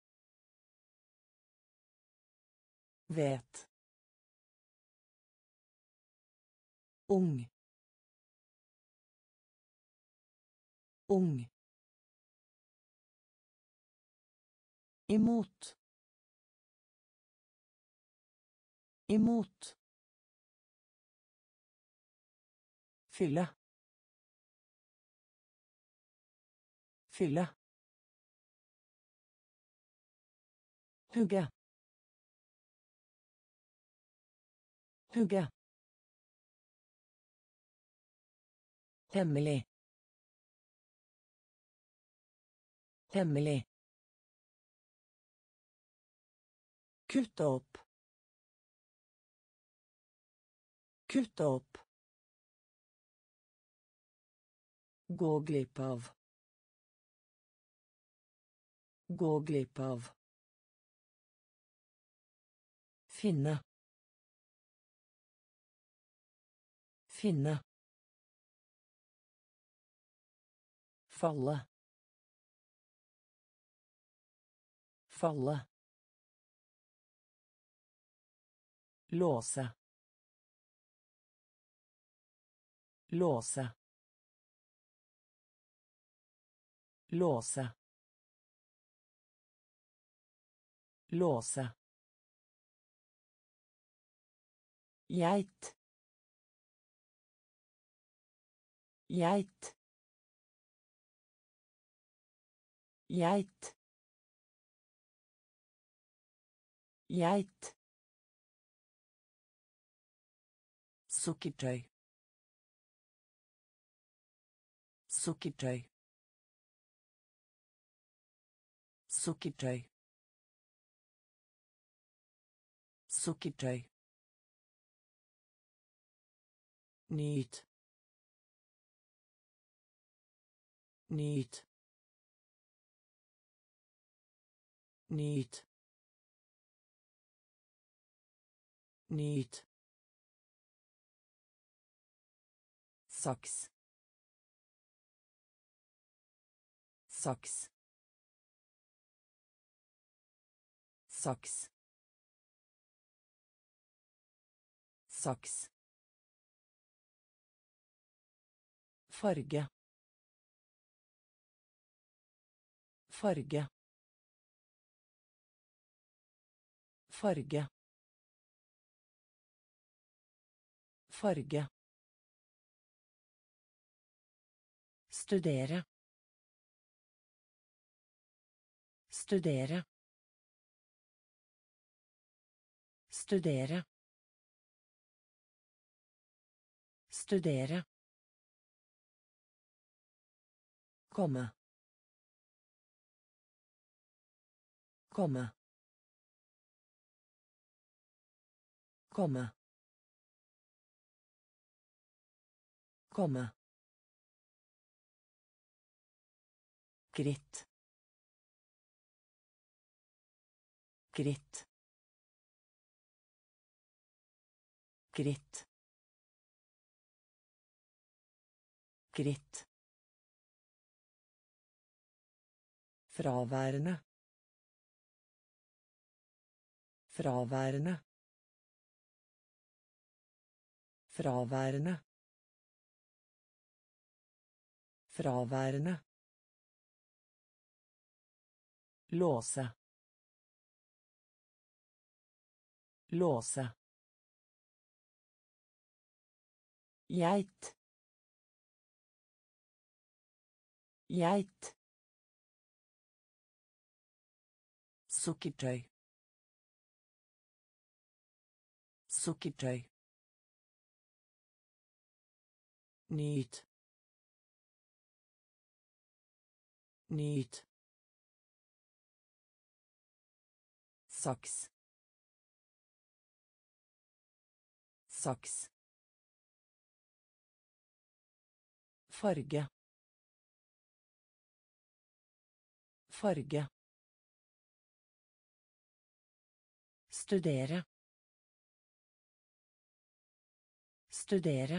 vet, ung, ung, imot, Imot. Fylle. Fylle. Hugge. Hugge. Hemmelig. Hemmelig. Kutte opp. Kutte opp. Gå glipp av. Gå glipp av. Finne. Finne. Falle. Falle. Låse. Låse. Låse. Låse. Geit. Geit. Geit. Geit. Sukkertøy. Sukkertøy. Sukkertøy. Sukkertøy. Nyt. Nyt. Nyt. Nyt. Saks. Saks. Saks. Saks. Farge. Farge. Farge. Farge. Studere. Studere. Studere. Studere. Komme. Komme. Komme. Komme. Gritt. Gritt. Gritt. Gritt. Fraværende. Fraværende. Fraværende. Fraværende. Låse. Låse. Geit. Geit. Sukkertøy. Sukkertøy. Nyt. Nyt. Saks. Saks. Farge. Farge. Studere. Studere.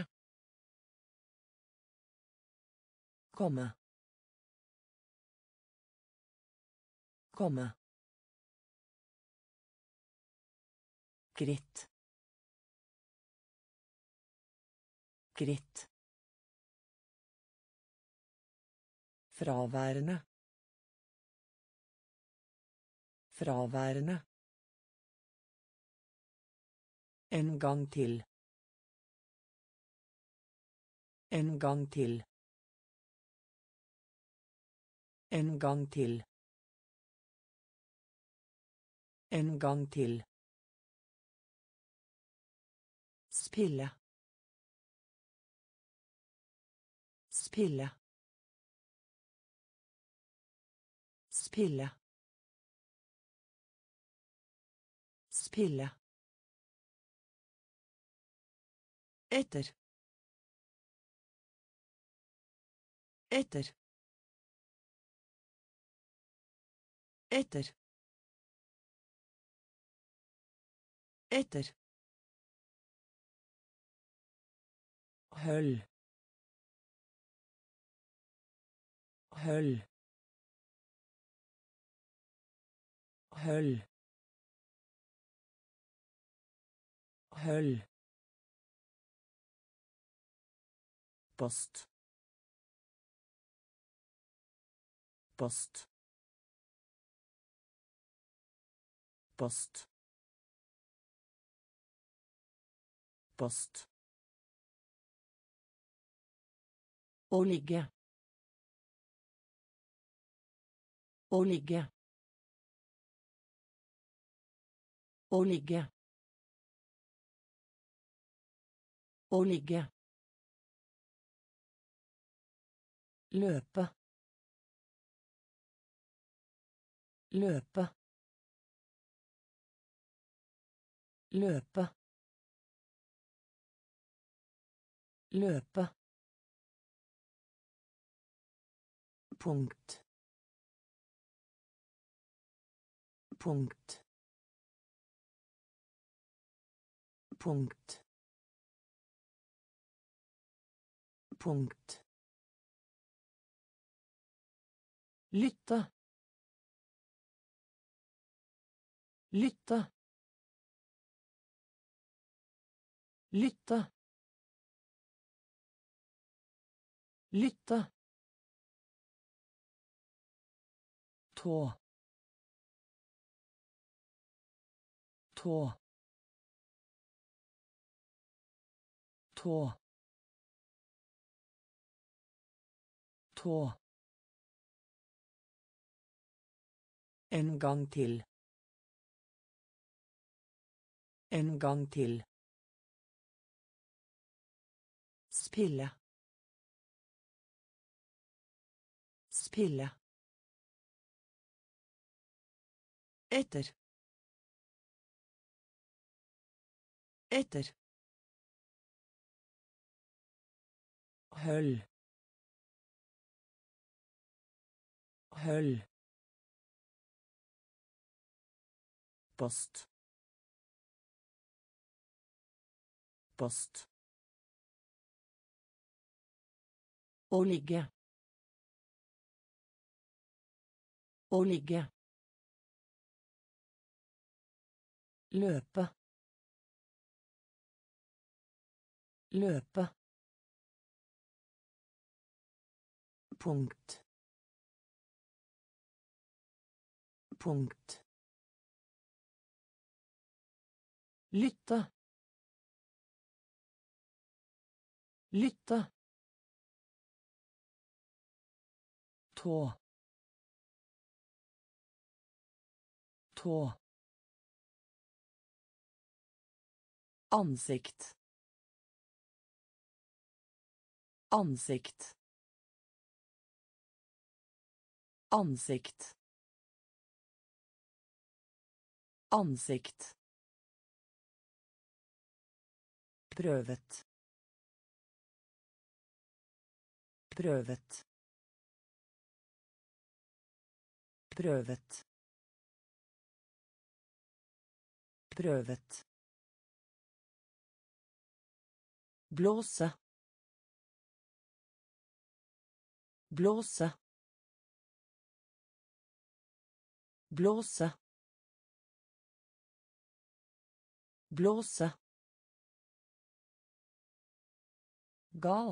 Komme. Komme. Gritt. Gritt. Fraværende. Fraværende. En gang til. En gang til. En gang til. En gang til. Spille. Spille. Spille. Spille. Etter. Etter. Etter. Etter. Høll. Høll. Høll. Høll. Post. Post. Post. Post. Å ligge. Å ligge. Å ligge. Å ligge. Løpe. Løpe. Løpe. Løpe. Punkt. Punkt. Punkt. Punkt. Lytte. Lytte. Lytte. Lytte. Tå. Tå. Tå. Tå. En gang til. En gang til. Spille. Spille. Etter. Etter. Høll. Høll. Post. Post. Å ligge. Å ligge. Løpe. Løpe. Punkt. Punkt. Lytte. Lytte. Tå. Tå. Ansikt. Ansikt. Ansikt. Ansikt. Prøvet. Prøvet. Prøvet. Prøvet. Blåse. Blåse. Blåse. Blåse. Gal.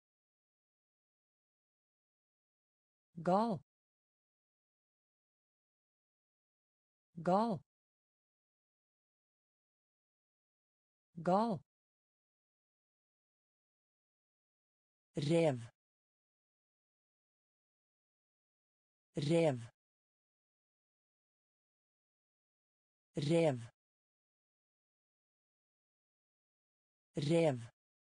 Gal. Gal. gal, rev, rev, rev, rev,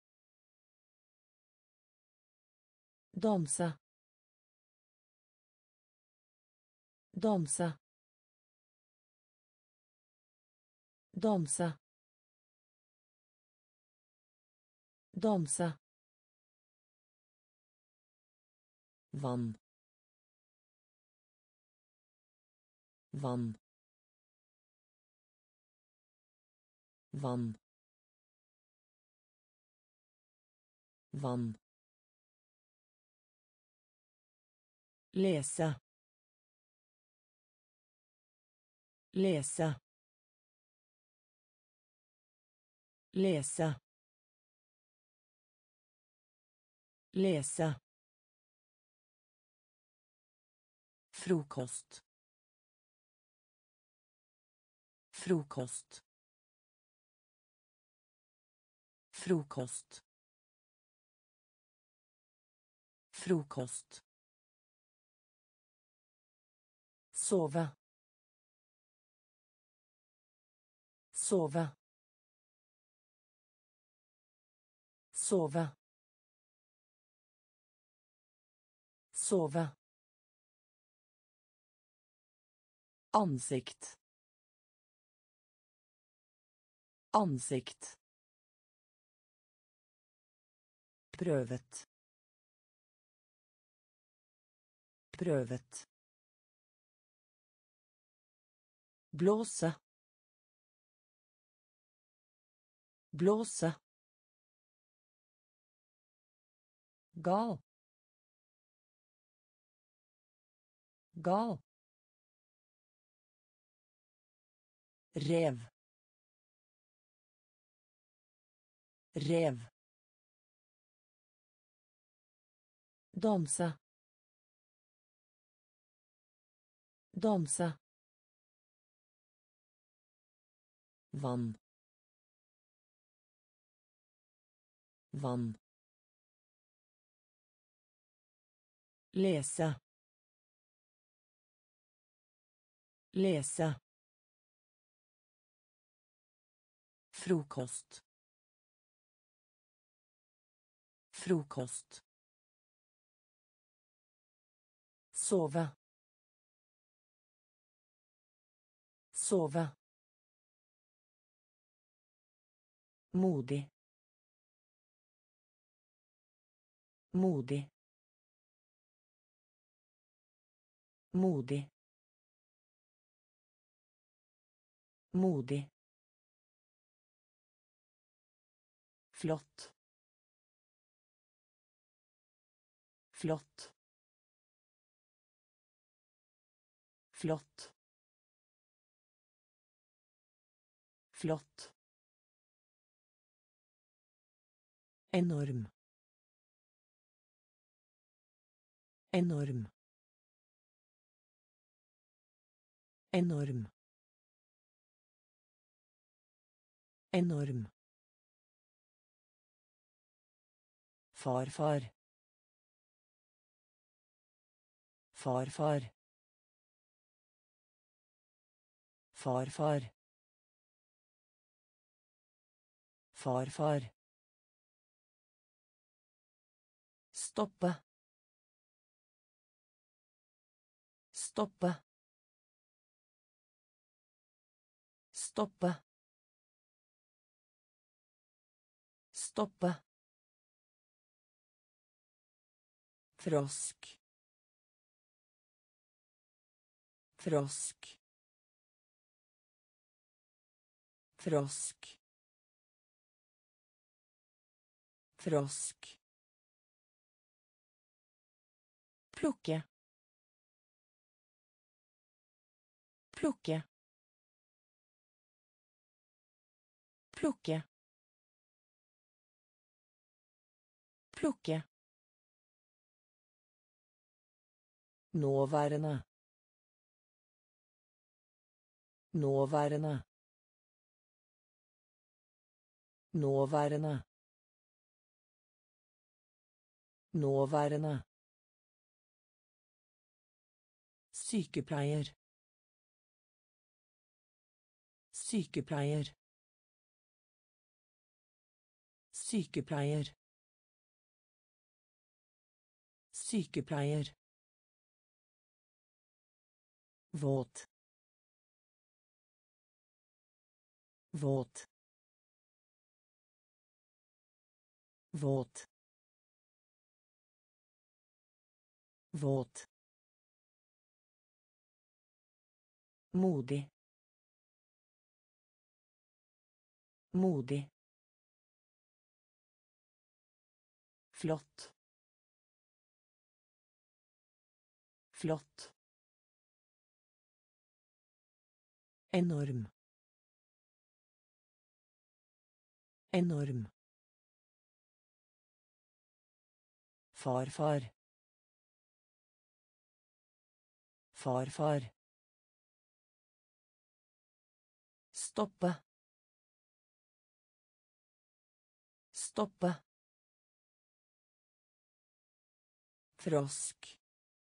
dansa, dansa, dansa, dansa, vann, vann, vann, vann, lese, lese, lese, lese, frukost, frukost, frukost, frukost, sove, sove, sove, sove, ansikt, ansikt, prøvet, prøvet, blåse, blåse, gal, gal, rev, rev, danse, danse, vann, vann, lese, lese, frukost, frukost, sove, sove, modig, modig, modig, modig, flott, flott, flott, flott, enorm, enorm, enorm, enorm, farfar, farfar, farfar, farfar, stoppe, stoppe, stoppe, stoppe, frosk, frosk, frosk, frosk, plukke, plukke, plukke, plukke, nåværende, nåværende, Nåværende. Nåværende. Sykepleier. Sykepleier. Sykepleier. Sykepleier. Våt. Våt. Våt. Våt. Modig. Modig. Flott. Flott. Enorm. Enorm. Farfar. Farfar. Stoppe. Stoppe. Frosk.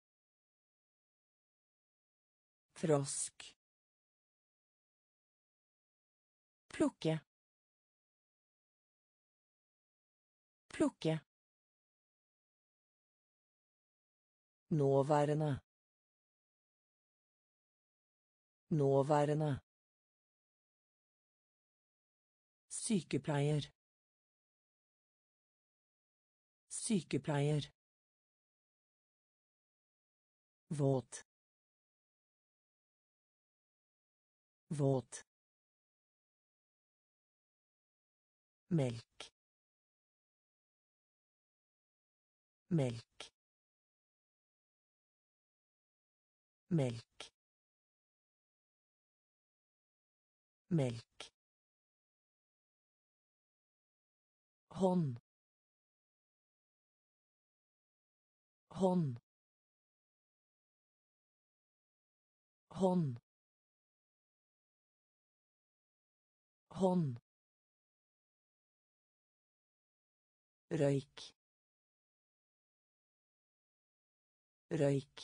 Frosk. Plukke. Plukke. Nåværende. Nåværende. Sykepleier. Sykepleier. Våt. Våt. Melk. Melk. Melk. Melk. Hånd. Hånd. Hånd. Hånd. Røyk. Røyk.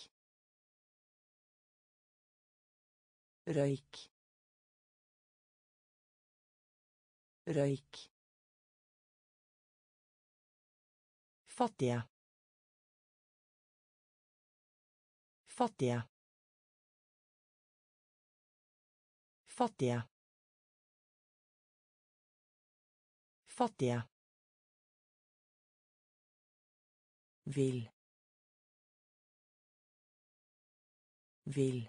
Røyk. Røyk. Fattige. Fattige. Fattige. Fattige. Vil. Vil.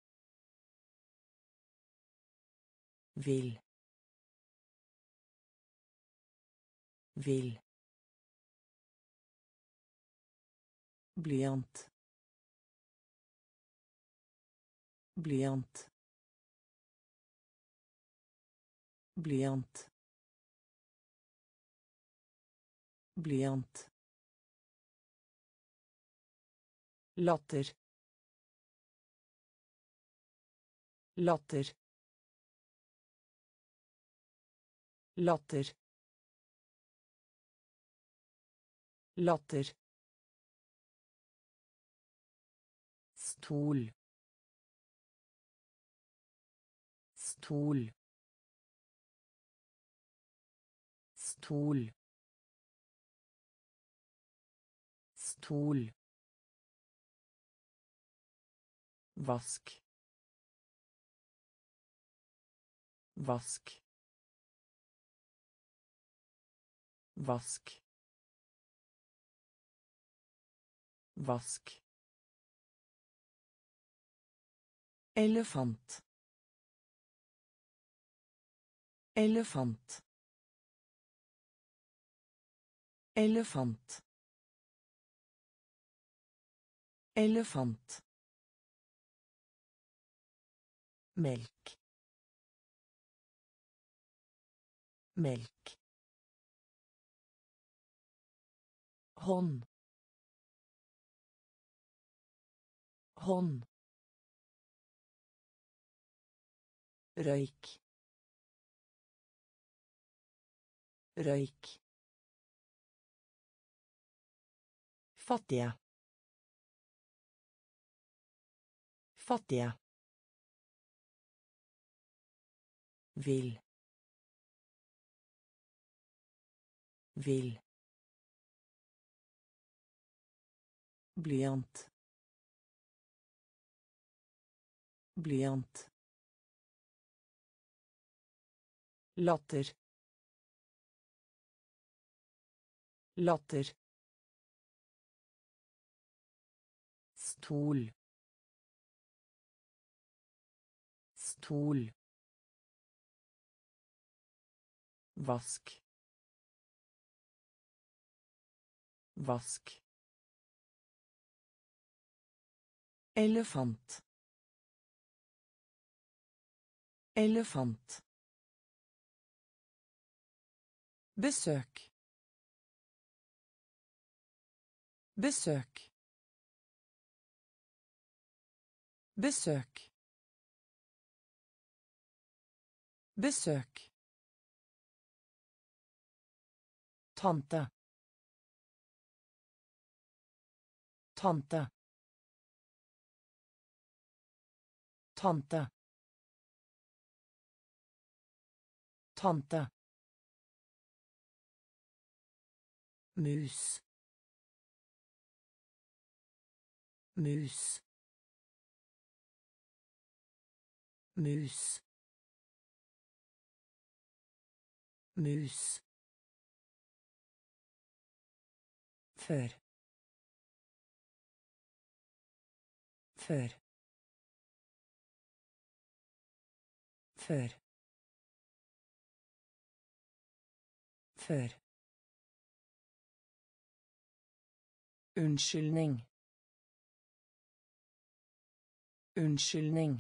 Vil. Vil. Blyant. Blyant. Blyant. Blyant. Latter. Latter. Latter. Latter. Stol. Stol. Stol. Stol. Vask. Vask. Vask. Vask. Elefant. Elefant. Elefant. Elefant. Melk. Melk. Hånd. Hånd. Røyk. Røyk. Fattige. Fattige. Vil. Vil. Blyant. Blyant. Latter. Latter. Stol. Stol. Vask. Vask. Elefant. Elefant. Besøk. Besøk. Besøk. Besøk. Tante. Tante. Tante. Tante. Mus. Mus. Mus. Mus. Før. Før. Før. Før. Unnskyldning. Unnskyldning.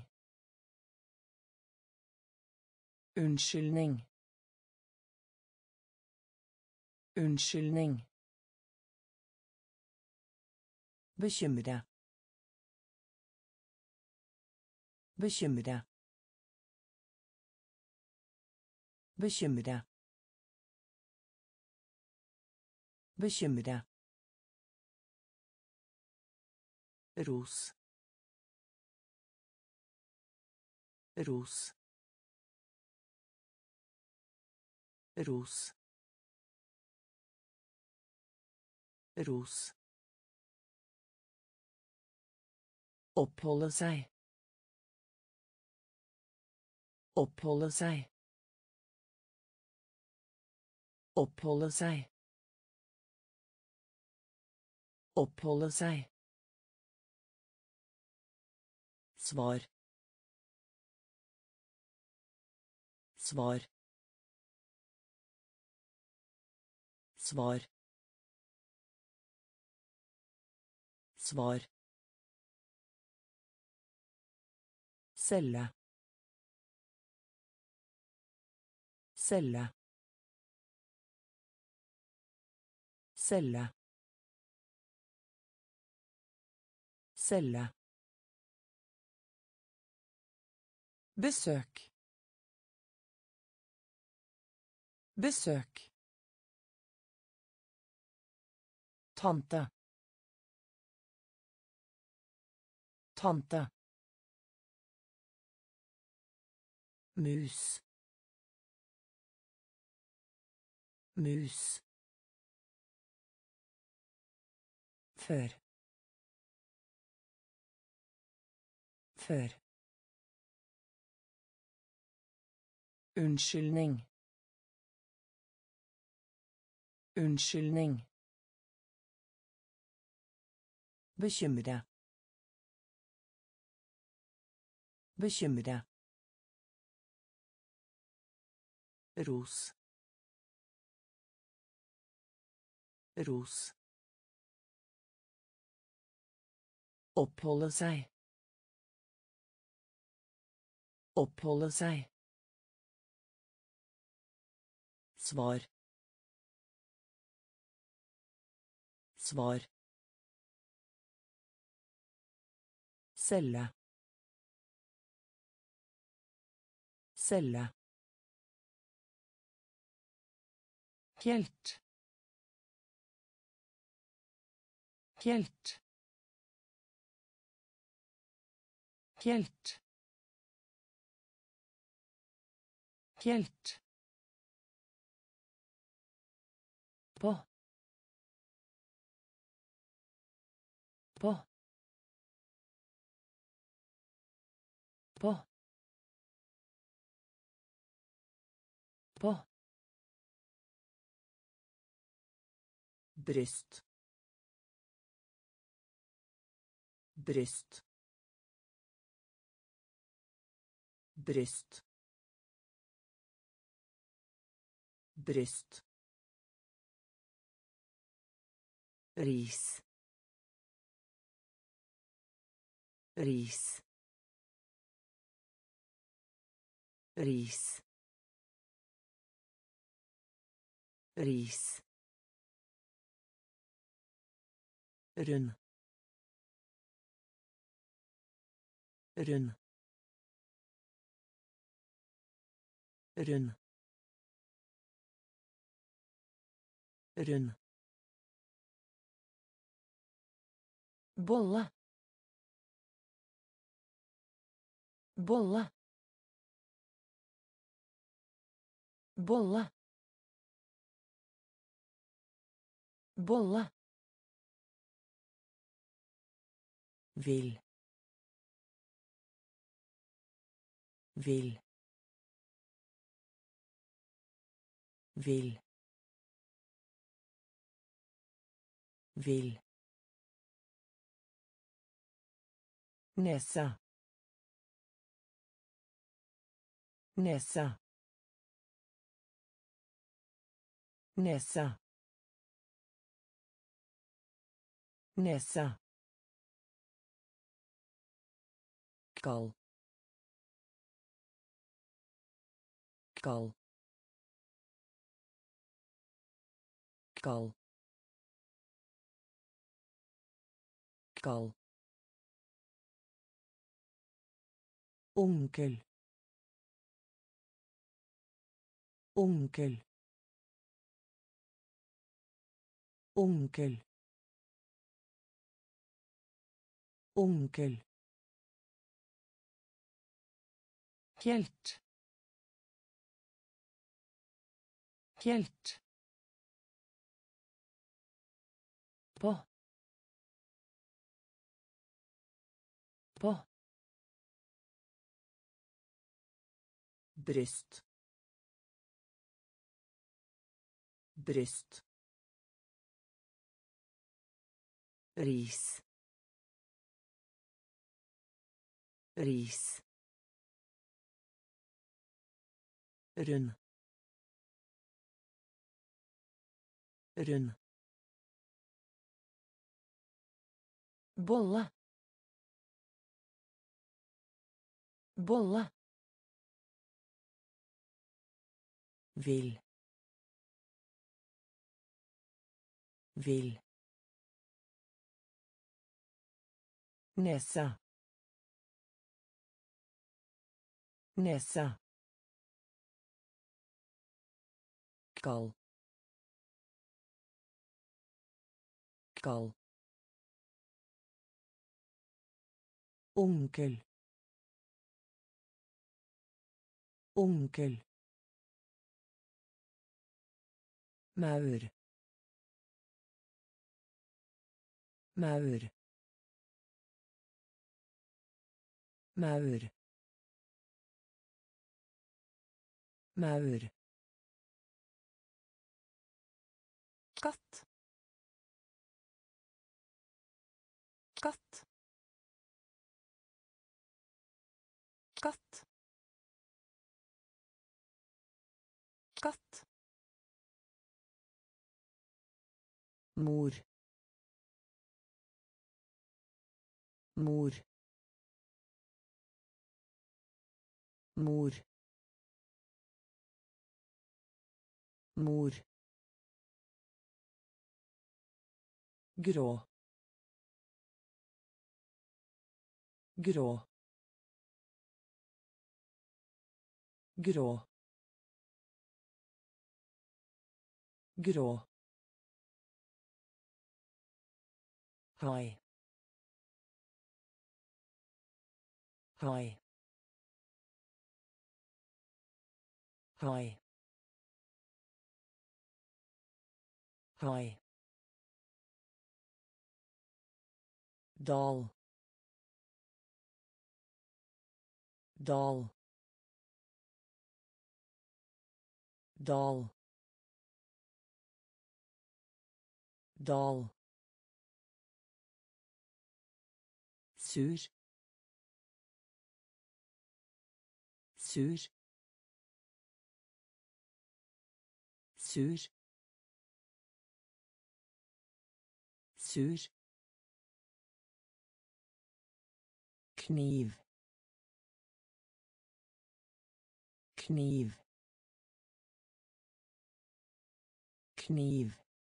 Unnskyldning. Unnskyldning. Bekymre. Bekymre. Bekymre. Bekymre. Ros. Ros. Ros. Ros. Oppholde seg. Oppholde seg. Oppholde seg. Oppholde seg. Svar. Svar. Svar. Svar. Celle. Celle. Celle. Celle. Besøk. Besøk. Tante. Tante. Mus. Mus. Før. Før. Unnskyldning. Unnskyldning. Bekymre. Bekymre. Ros. Ros. Oppholde seg. Oppholde seg. Svar. Svar. Celle. Celle. Helt. Helt. Helt. Helt. På. På. På. På. Bryst. Bryst. Bryst. Bryst. Ris. Ris. Ris. Ris. Rund. Rund. Rund. Rund. Bolle. Bolle. Bolle. Bolle. Vil. Vil. Vil. Vil. Nesa. Nesa. Nesa. Nesa. Kal. Kal. Kal. Kal. Onkel. Onkel. Onkel. Onkel. Helt. Helt. På. På. Bryst. Bryst. Ris. Ris. Rund. Rund. Bolle. Bolle. Vil. Vil. Nesa. Nesa. Kal. Kal. Onkel. Onkel. Maur. Maur. Maur. Maur. Katt. Katt. Katt. Katt. Mor. Mor. Mor. Mor. Grå. Grå. Grå. grå, hai, hai, hai, hai, dal, dal, dal, dal, sur, sur, sur, sur, kniv, kniv, kniv,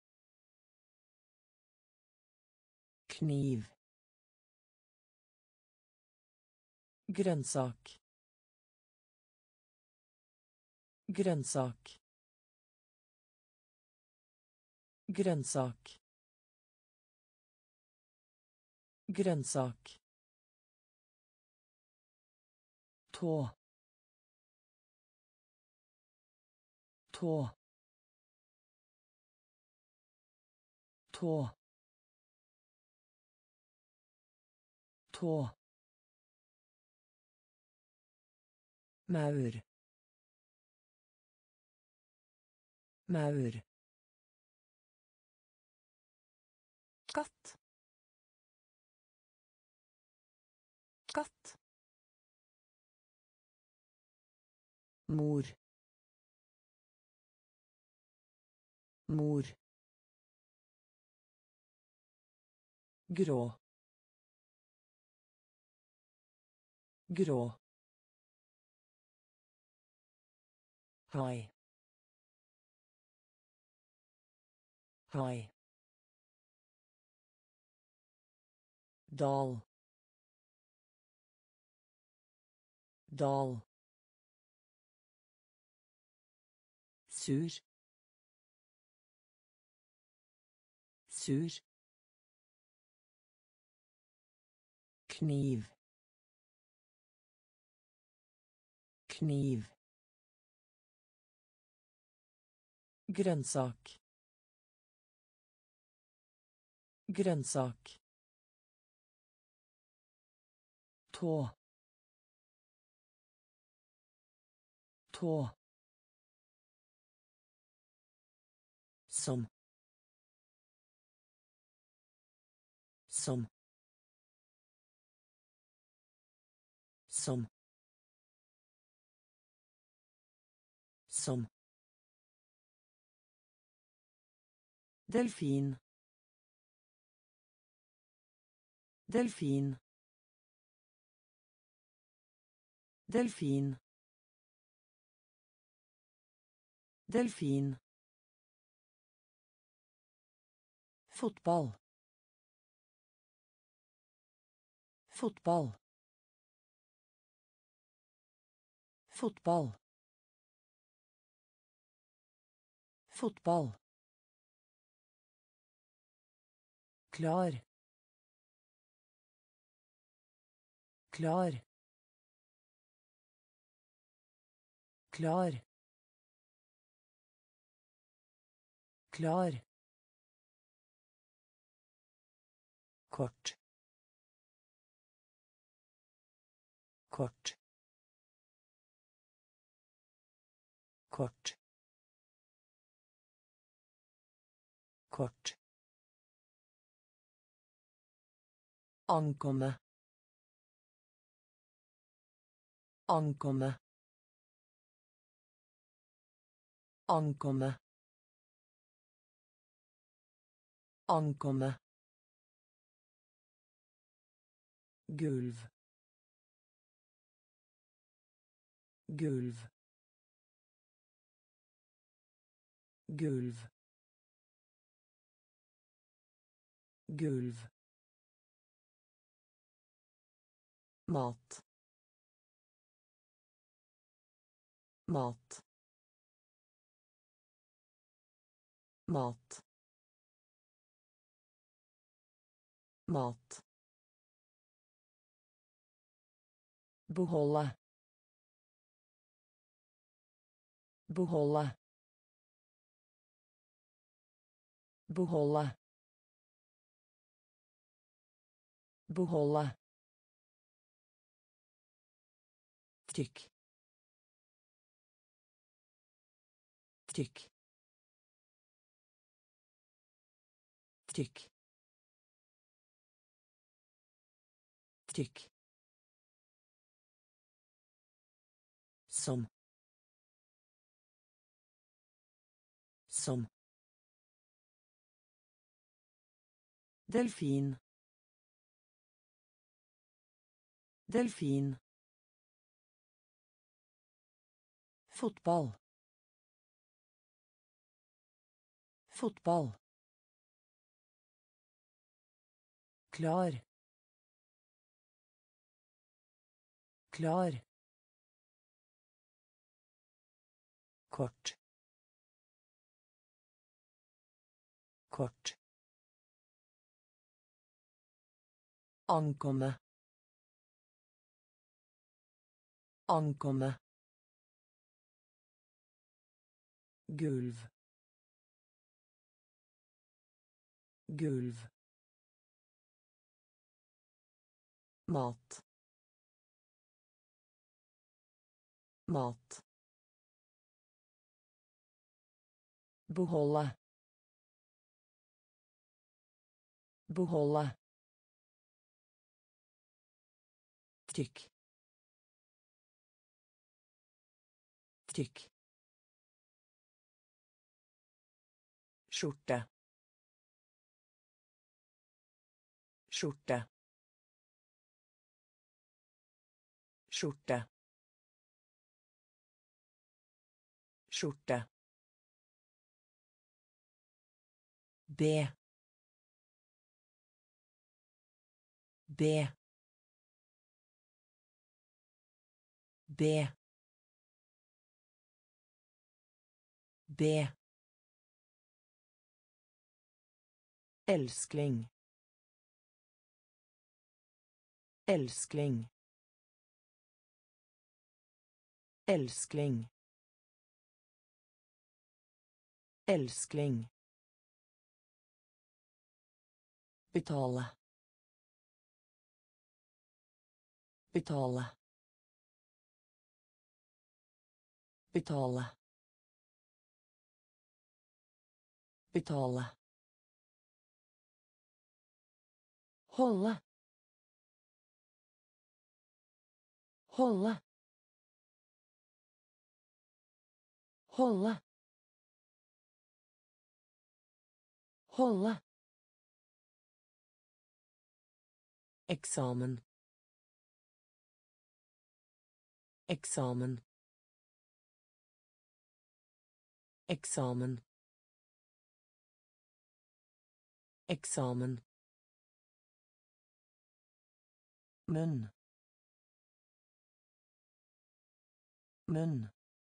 kniv, grønnsak, grønnsak, grønnsak, grønnsak, tå, tå, tå, tå, maur, maur, katt, katt, mor, mor, grå, grå, hai, hai, dal, dal, sur, sur, kniv, kniv, grønnsak, grønnsak, tå, tå, som, som, som, som, delfin, delfin, delfin, delfin, fotball, fotball, fotball, fotball, klar, klar, klar, klar, kort, kort, kort, kort, ankomme, ankomme, ankomme, ankomme, gulv, gulv, gulv, gulv, mat, mat, mat, mat, beholde, beholde, beholde, beholde, tykk, tykk, tykk, tykk, som, som, delfin, delfin, fotball, fotball, klar, klar, kort, kort, ankomme, ankomme, gulv, gulv, mat, mat, beholde, beholde, tykk, tykk, skjorte, skjorte, skjorte, skjorte, be, be, be, be, älskling, älskling, älskling, älskling, betale, betale, betale, betale, holde, holde, holde, holde, eksamen, eksamen, eksamen, eksamen, munn, munn,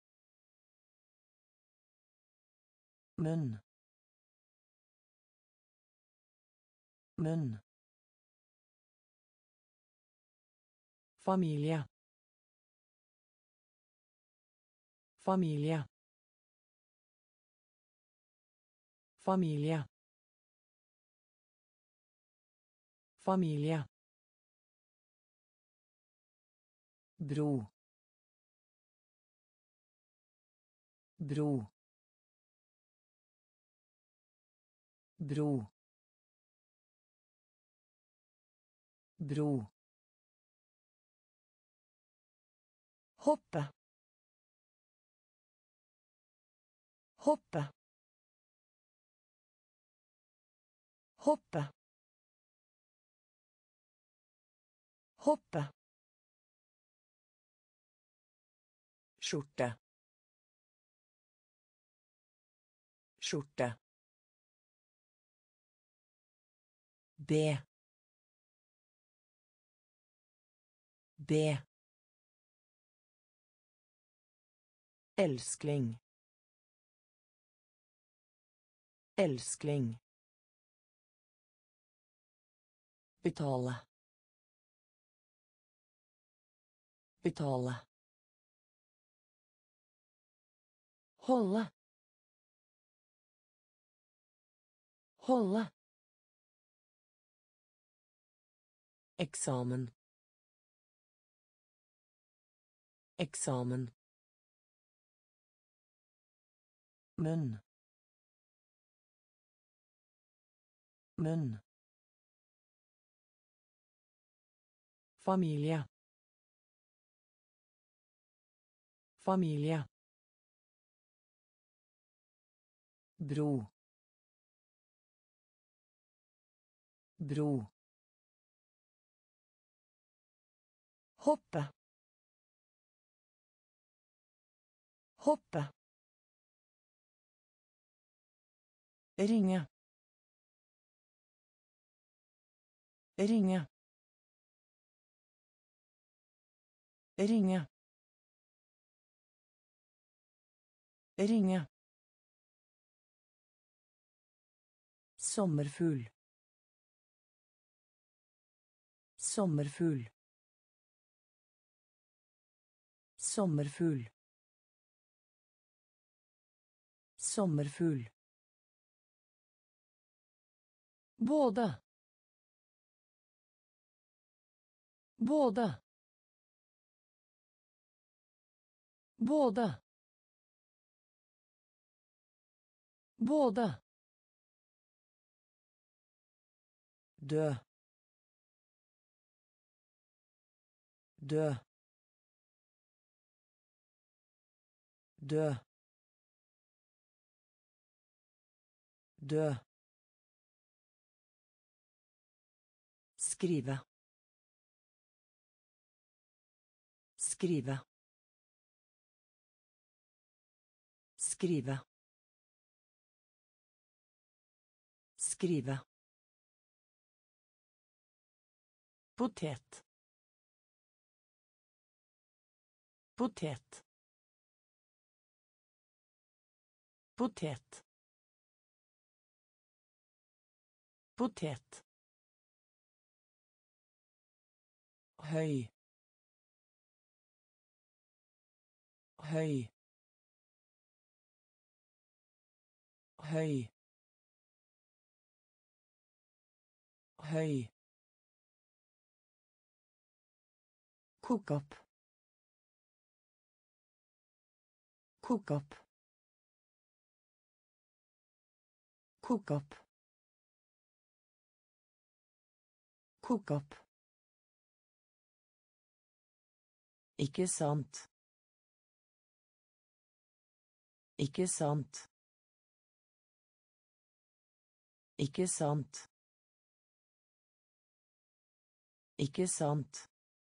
munn, munn, familie, familie, familie, familie, bro, bro, bro, bro, hoppe, hoppe, hoppe, hoppe, skjorte, skjorte, be, be, älskling, Elskling. Betale. Betale. Holde. Holde. Eksamen. Eksamen. Munn. Munn. Familie. Familie. Bro. Bro. Hoppe. Hoppe. Ringe. Ringe. Ringe. Ringe. Sommerfugl. Sommerfugl. Sommerfugl. Sommerfugl. Både. Både. Både. Både. Dø. Dø. Dø. Dø. Skrive. Skrive. Skrive. Skrive. Potet. Potet. Potet. Potet. Høy. Høy. Høy. Høy. Kok opp. Kok opp. Kok opp. Kok opp. Ikke sant. Ikke sant. Ikke sant. Ikke sant.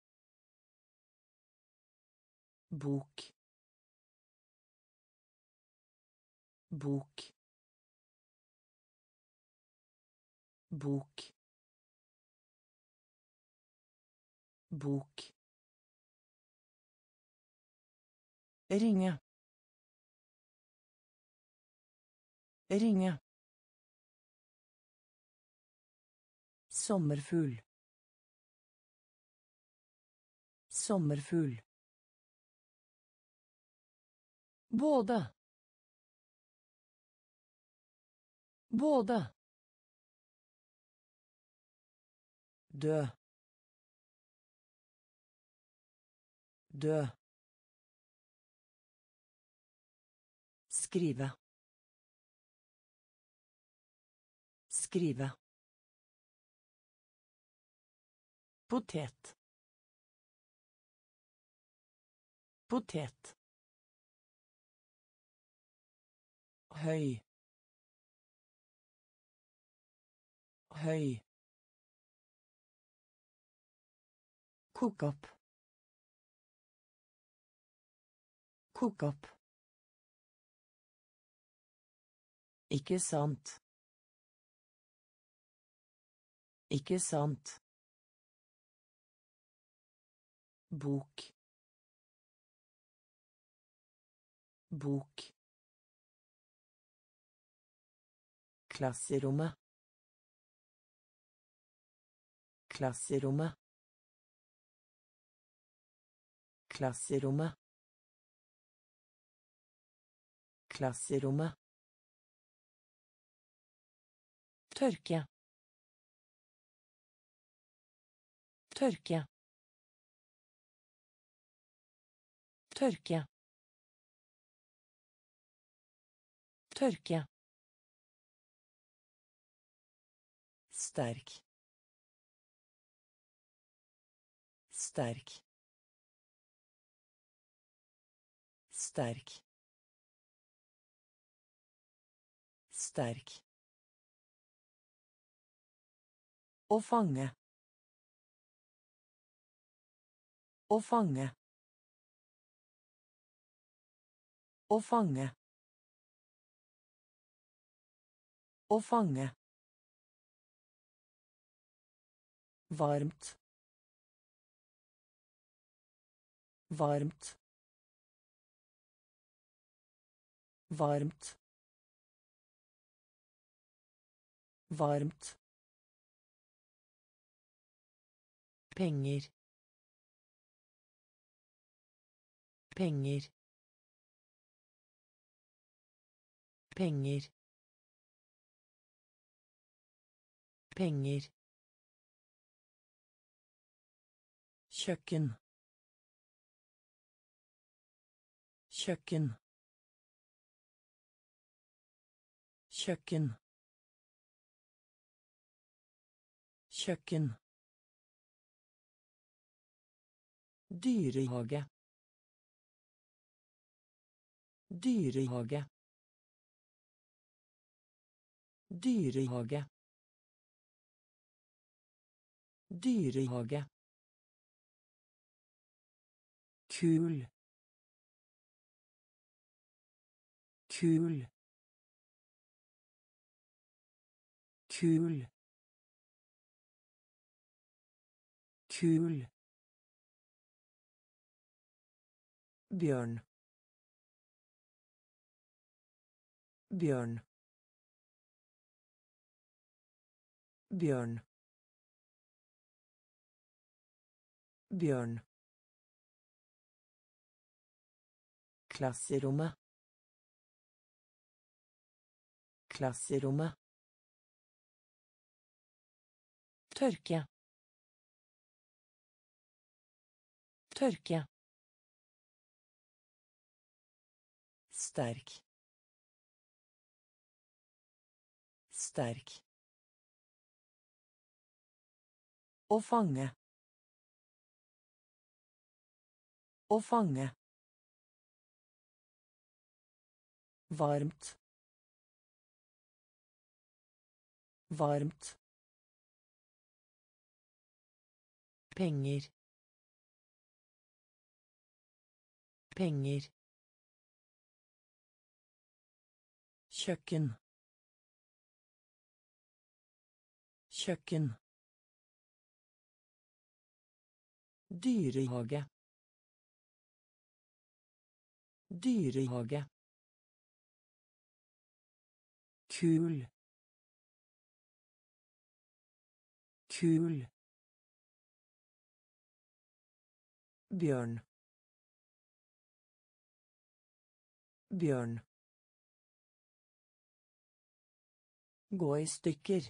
Bok. Bok. Bok. Bok. Ringe. Ringe. Sommerfugl. Sommerfugl. Både. Både. Dø. Dø. Skrive. Skrive. Potet. Potet. Høy. Høy. Kok opp. Kok opp. Ikke sant. Ikke sant. Bok. Bok. Klasserommet. Klasserommet. Klasserommet. Klasserommet. Tørke. Tørke. Tørke. Tørke. Sterk. Sterk. Sterk. Sterk. Å fange. Å fange. Å fange. Å fange. Varmt. Varmt. Varmt. Varmt. Penger. Penger. Penger. Penger. Kjøkken. Kjøkken. Kjøkken. Kjøkken. Dyrehage. Dyrehage. Dyrehage. Dyrehage. Kul. Kul. Kul. Kul. Bjørn. Bjørn. Bjørn. Bjørn. Klasserommet. Klasserommet. Tørke. Tørke. Sterk. Sterk. Å fange. Å fange. Varmt. Varmt. Penger. Penger. Kjøkken. Kjøkken. Dyrehage. Dyrehage. Kul. Kul. Bjørn. Bjørn. Gå i stykker.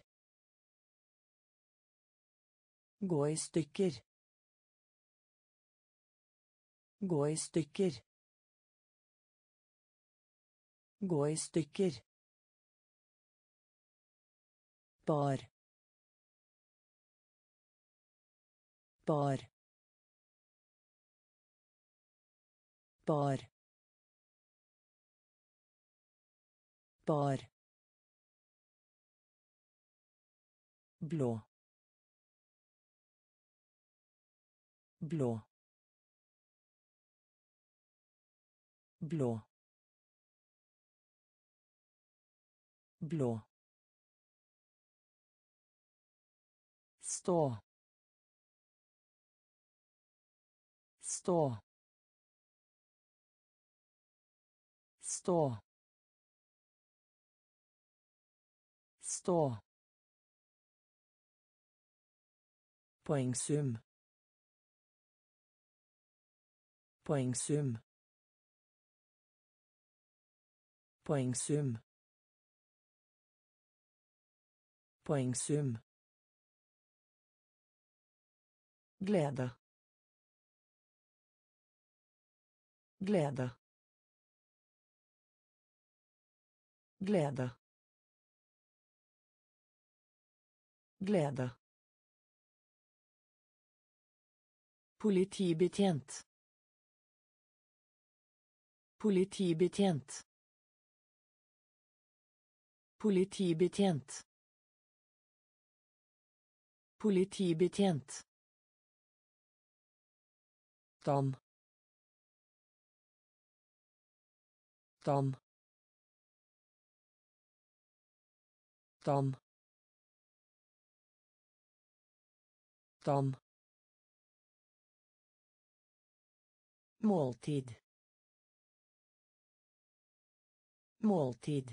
Gå i stykker. Gå i stykker. Gå i stykker. Bar. Bar. Bar. Bar. Blå. Blå. Blå. Blå. Stå. Stå. Stå. Stå. Poengsum. Poengsum. Poengsum. Poengsum. Glede. Glede. Glede. Glede. Politibetjent. Politibetjent. Politibetjent. Politibetjent. Dam. Dam. Dam. Dam. Måltid. Måltid.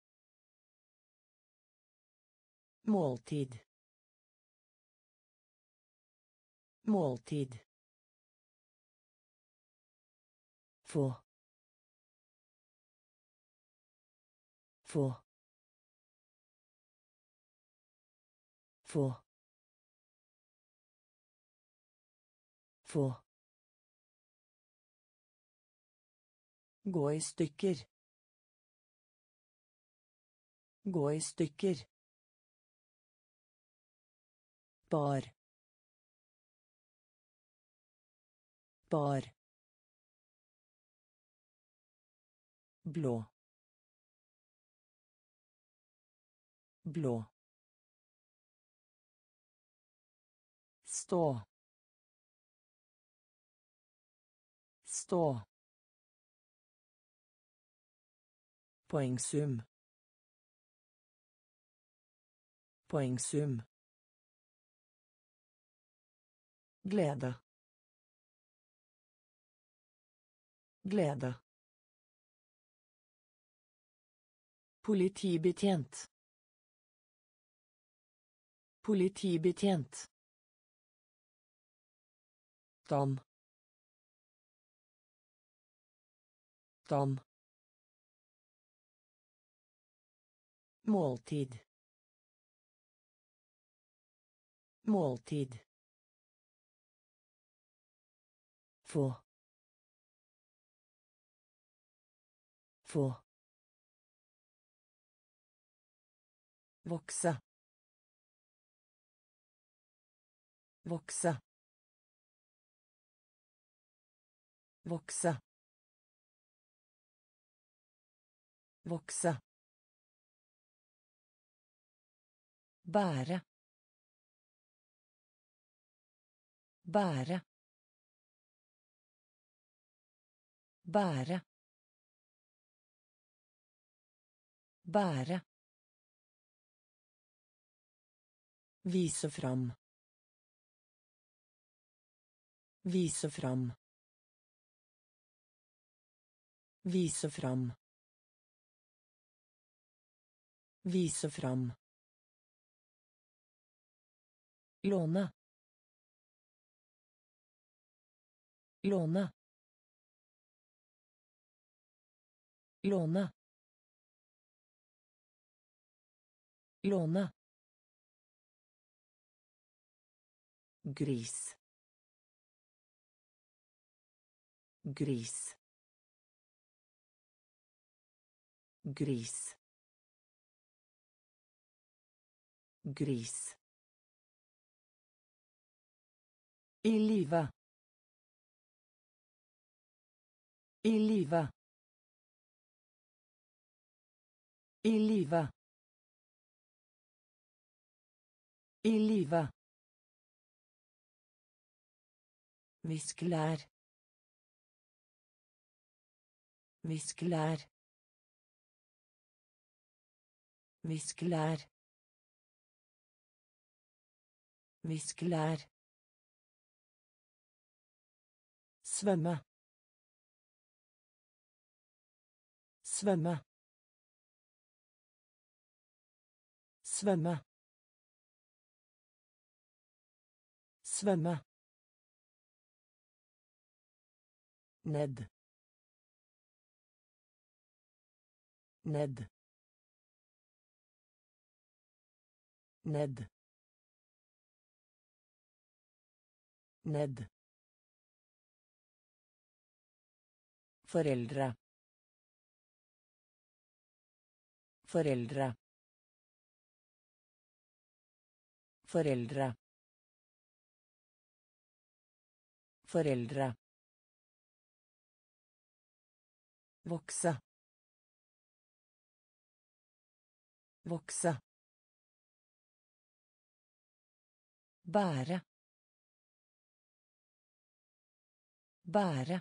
Måltid. Måltid. Få. Få. Få. Få. Gå i stykker. Gå i stykker. Bar. Bar. Blå. Blå. Stå. Stå. Poengsum. Poengsum. Glede. Glede. Politibetjent. Politibetjent. Dam. Dam. Måltid. Måltid. Få. Få. Vokse. Vokse. Vokse. Vokse. Bære. Bære. Bære. Bære. Vise fram. Vise fram. Vise fram. Vise fram. Låne. Låne. Låne. Låne. Gris. Gris. Gris. Gris. I live. I live. I live. I live. Viskelær. Viskelær. Viskelær. Viskelær. Svømme. Svømme. Svømme. Svømme. Ned. Ned. Ned. Ned. Foreldre. Foreldre. Foreldre. Foreldre. Vokse. Vokse. Bære. Bære.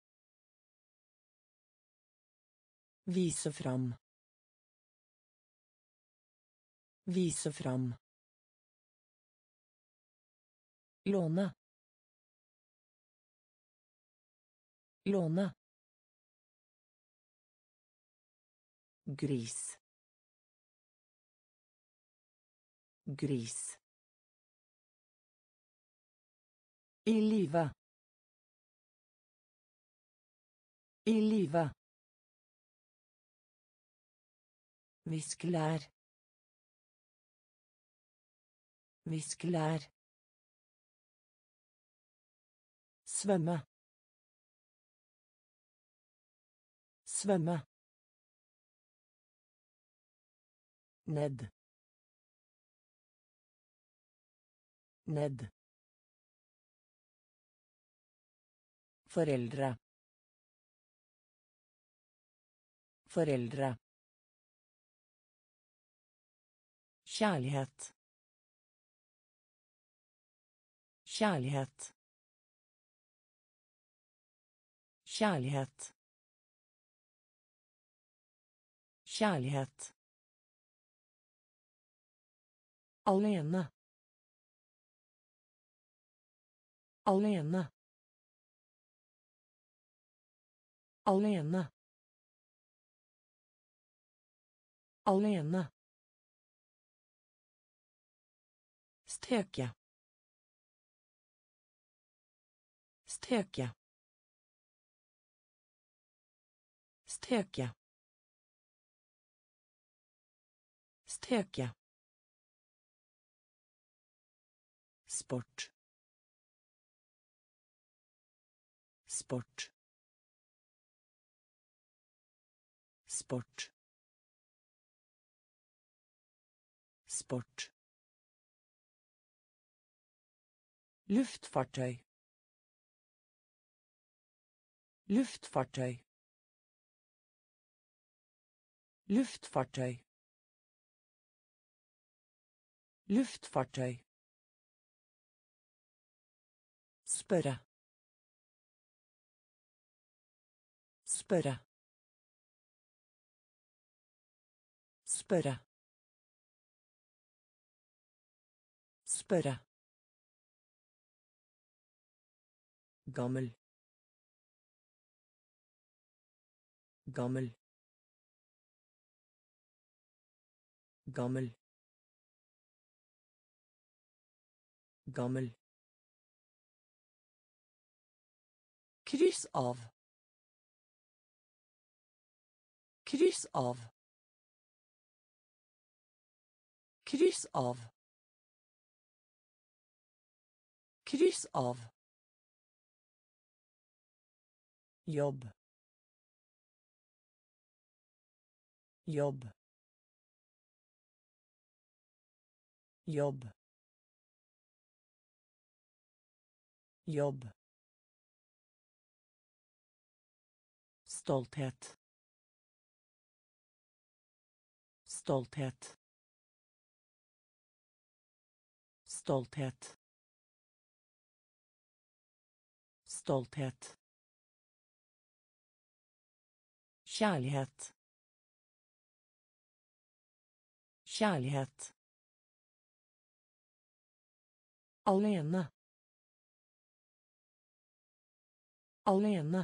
Vise fram. Vise fram. Låne. Låne. Gris. Gris. I live. I live. Viskelær. Viskelær. Svømme. Svømme. Ned. Ned. Foreldre. Foreldre. Kjærlighet. Kjærlighet. Kjærlighet. Kjærlighet. Alene. Alene. Alene. Alene. Steke. Steke. Steke. Steke. Sport. Sport. Sport. Sport. Luftfartøy. Luftfartøy. Luftfartøy. Luftfartøy. Spørre. Spørre. Spørre. Spørre. Gammel. Gammel. Gammel. Gammel. Kryss av. Kryss av. Kryss av. Kryss av. Jobb. Jobb. Jobb. Jobb. Stolthet. Stolthet. Stolthet. Stolthet. Kjærlighet. Kjærlighet. Alene. Alene.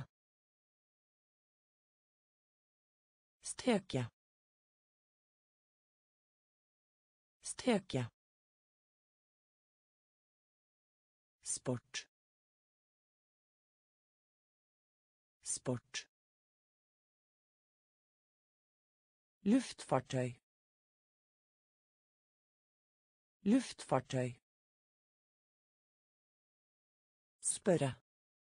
Steke. Teke. Sport. Sport. Luftfartøy. Luftfartøy. Spørre.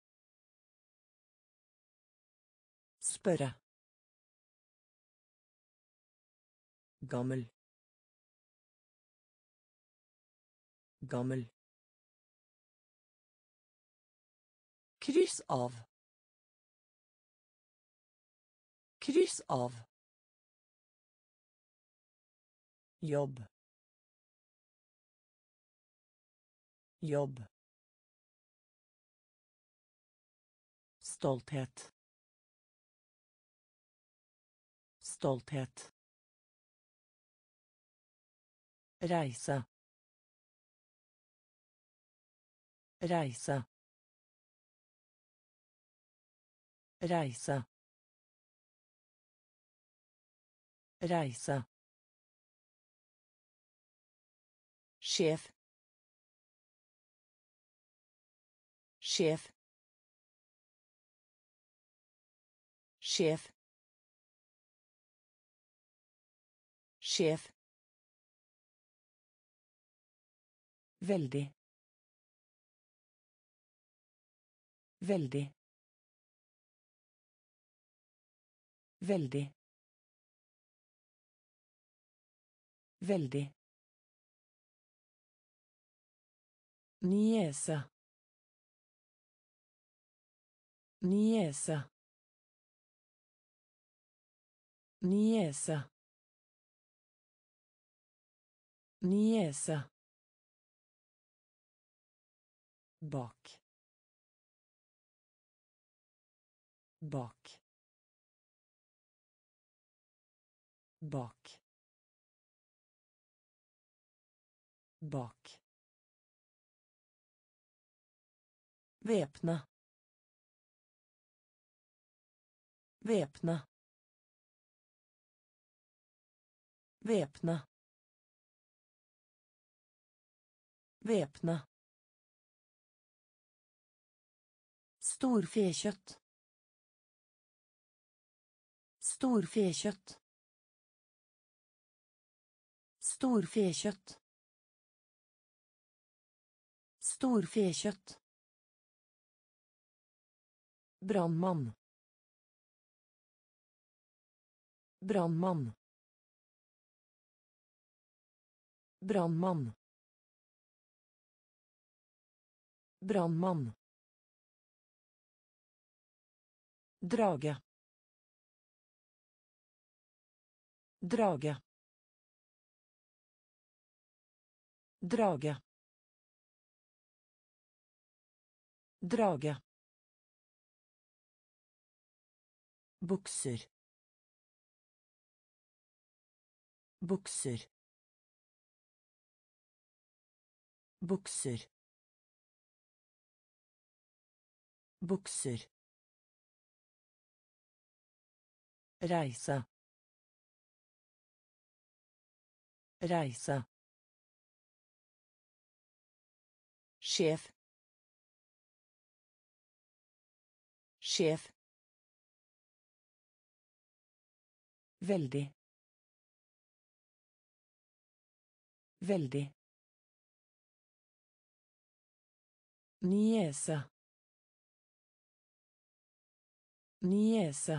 Spørre. Gammel. Gammel. Kryss av. Kryss av. Jobb. Jobb. Stolthet. Stolthet. Reise. Reise. Reise. Reise. Sjef. Sjef. Sjef. Sjef. Veldig. Veldig. Veldig. Veldig. Niese. Niese. Niese. Niese. Bak. Bak. Bak. Bak. Væpne. Væpne. Væpne. Væpne. Storfekjøtt. Storfekjøtt. Storfekjøtt. Storfekjøtt. Brannmann. Brannmann. Brannmann. Brannmann. Drage. Drage. Drage. Drage. Bukser. Bukser. Bukser. Bukser. Reise. Reise. Sjef. Sjef. Veldig. Veldig. Niese. Niese.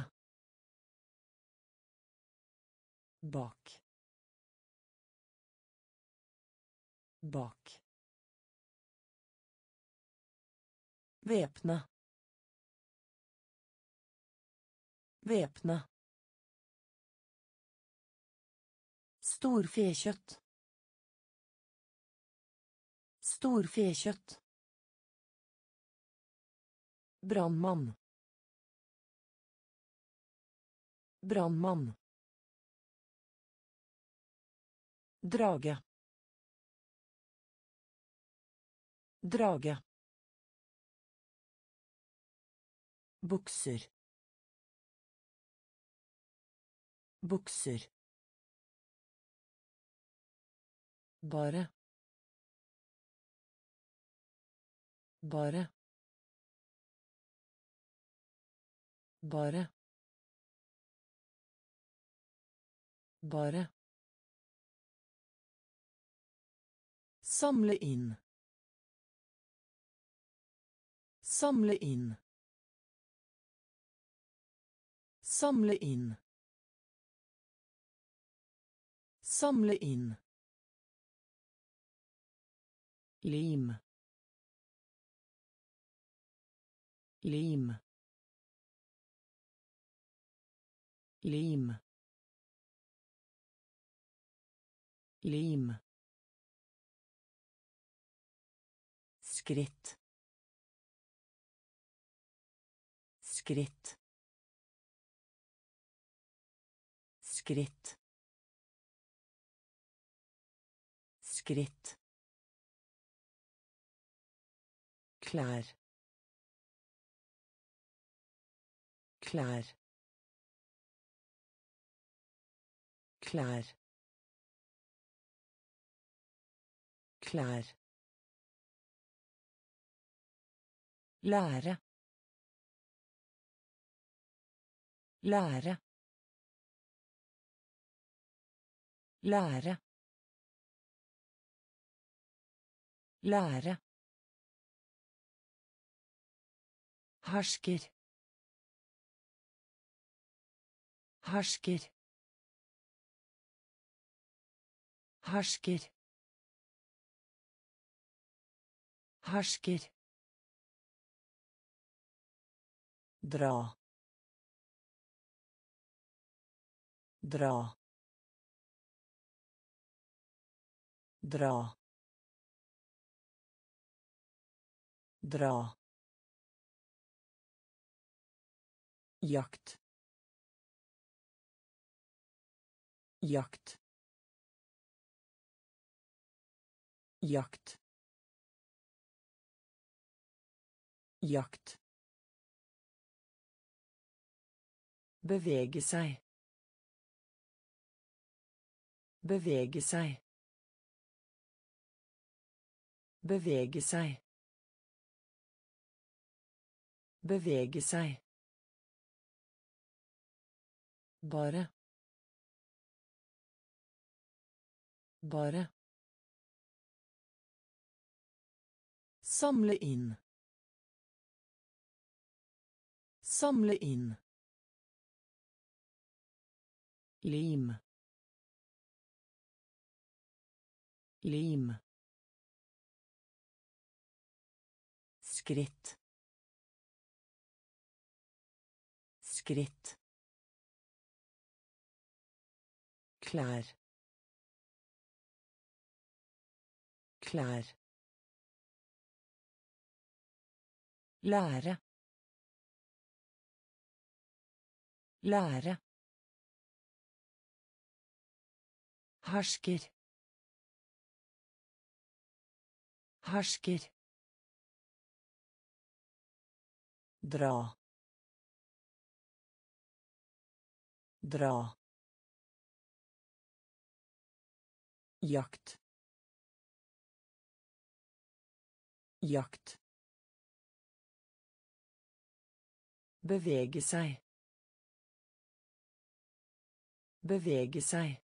Bak. Bak. Væpne. Væpne. Storfekjøtt. Storfekjøtt. Brannmann. Brannmann. Drage. Drage. Bukser. Bukser. Bare. Bare. Bare. Bare. Samle inn. Samle inn. Samle inn. Samle inn. Lim. Lim. Lim. Lim. Skritt. Skritt. Skritt. Skritt. Klær. Klær. Klær. Klær. Lære. Lære. Lære. Lære. Hersker. Hersker. Hersker. Hersker. Dra. Dra. Dra. Dra. Jakt. Jakt. Jakt. Jakt. Bevege seg. Bevege seg. Bevege seg. Bevege seg. Bare. Bare. Samle inn. Samle inn. Lim. Lim. Skritt. Skritt. Klær. Klær. Lære. Lære. Hersker. Hersker. Dra. Dra. Jakt. Jakt. Bevege seg. Bevege seg.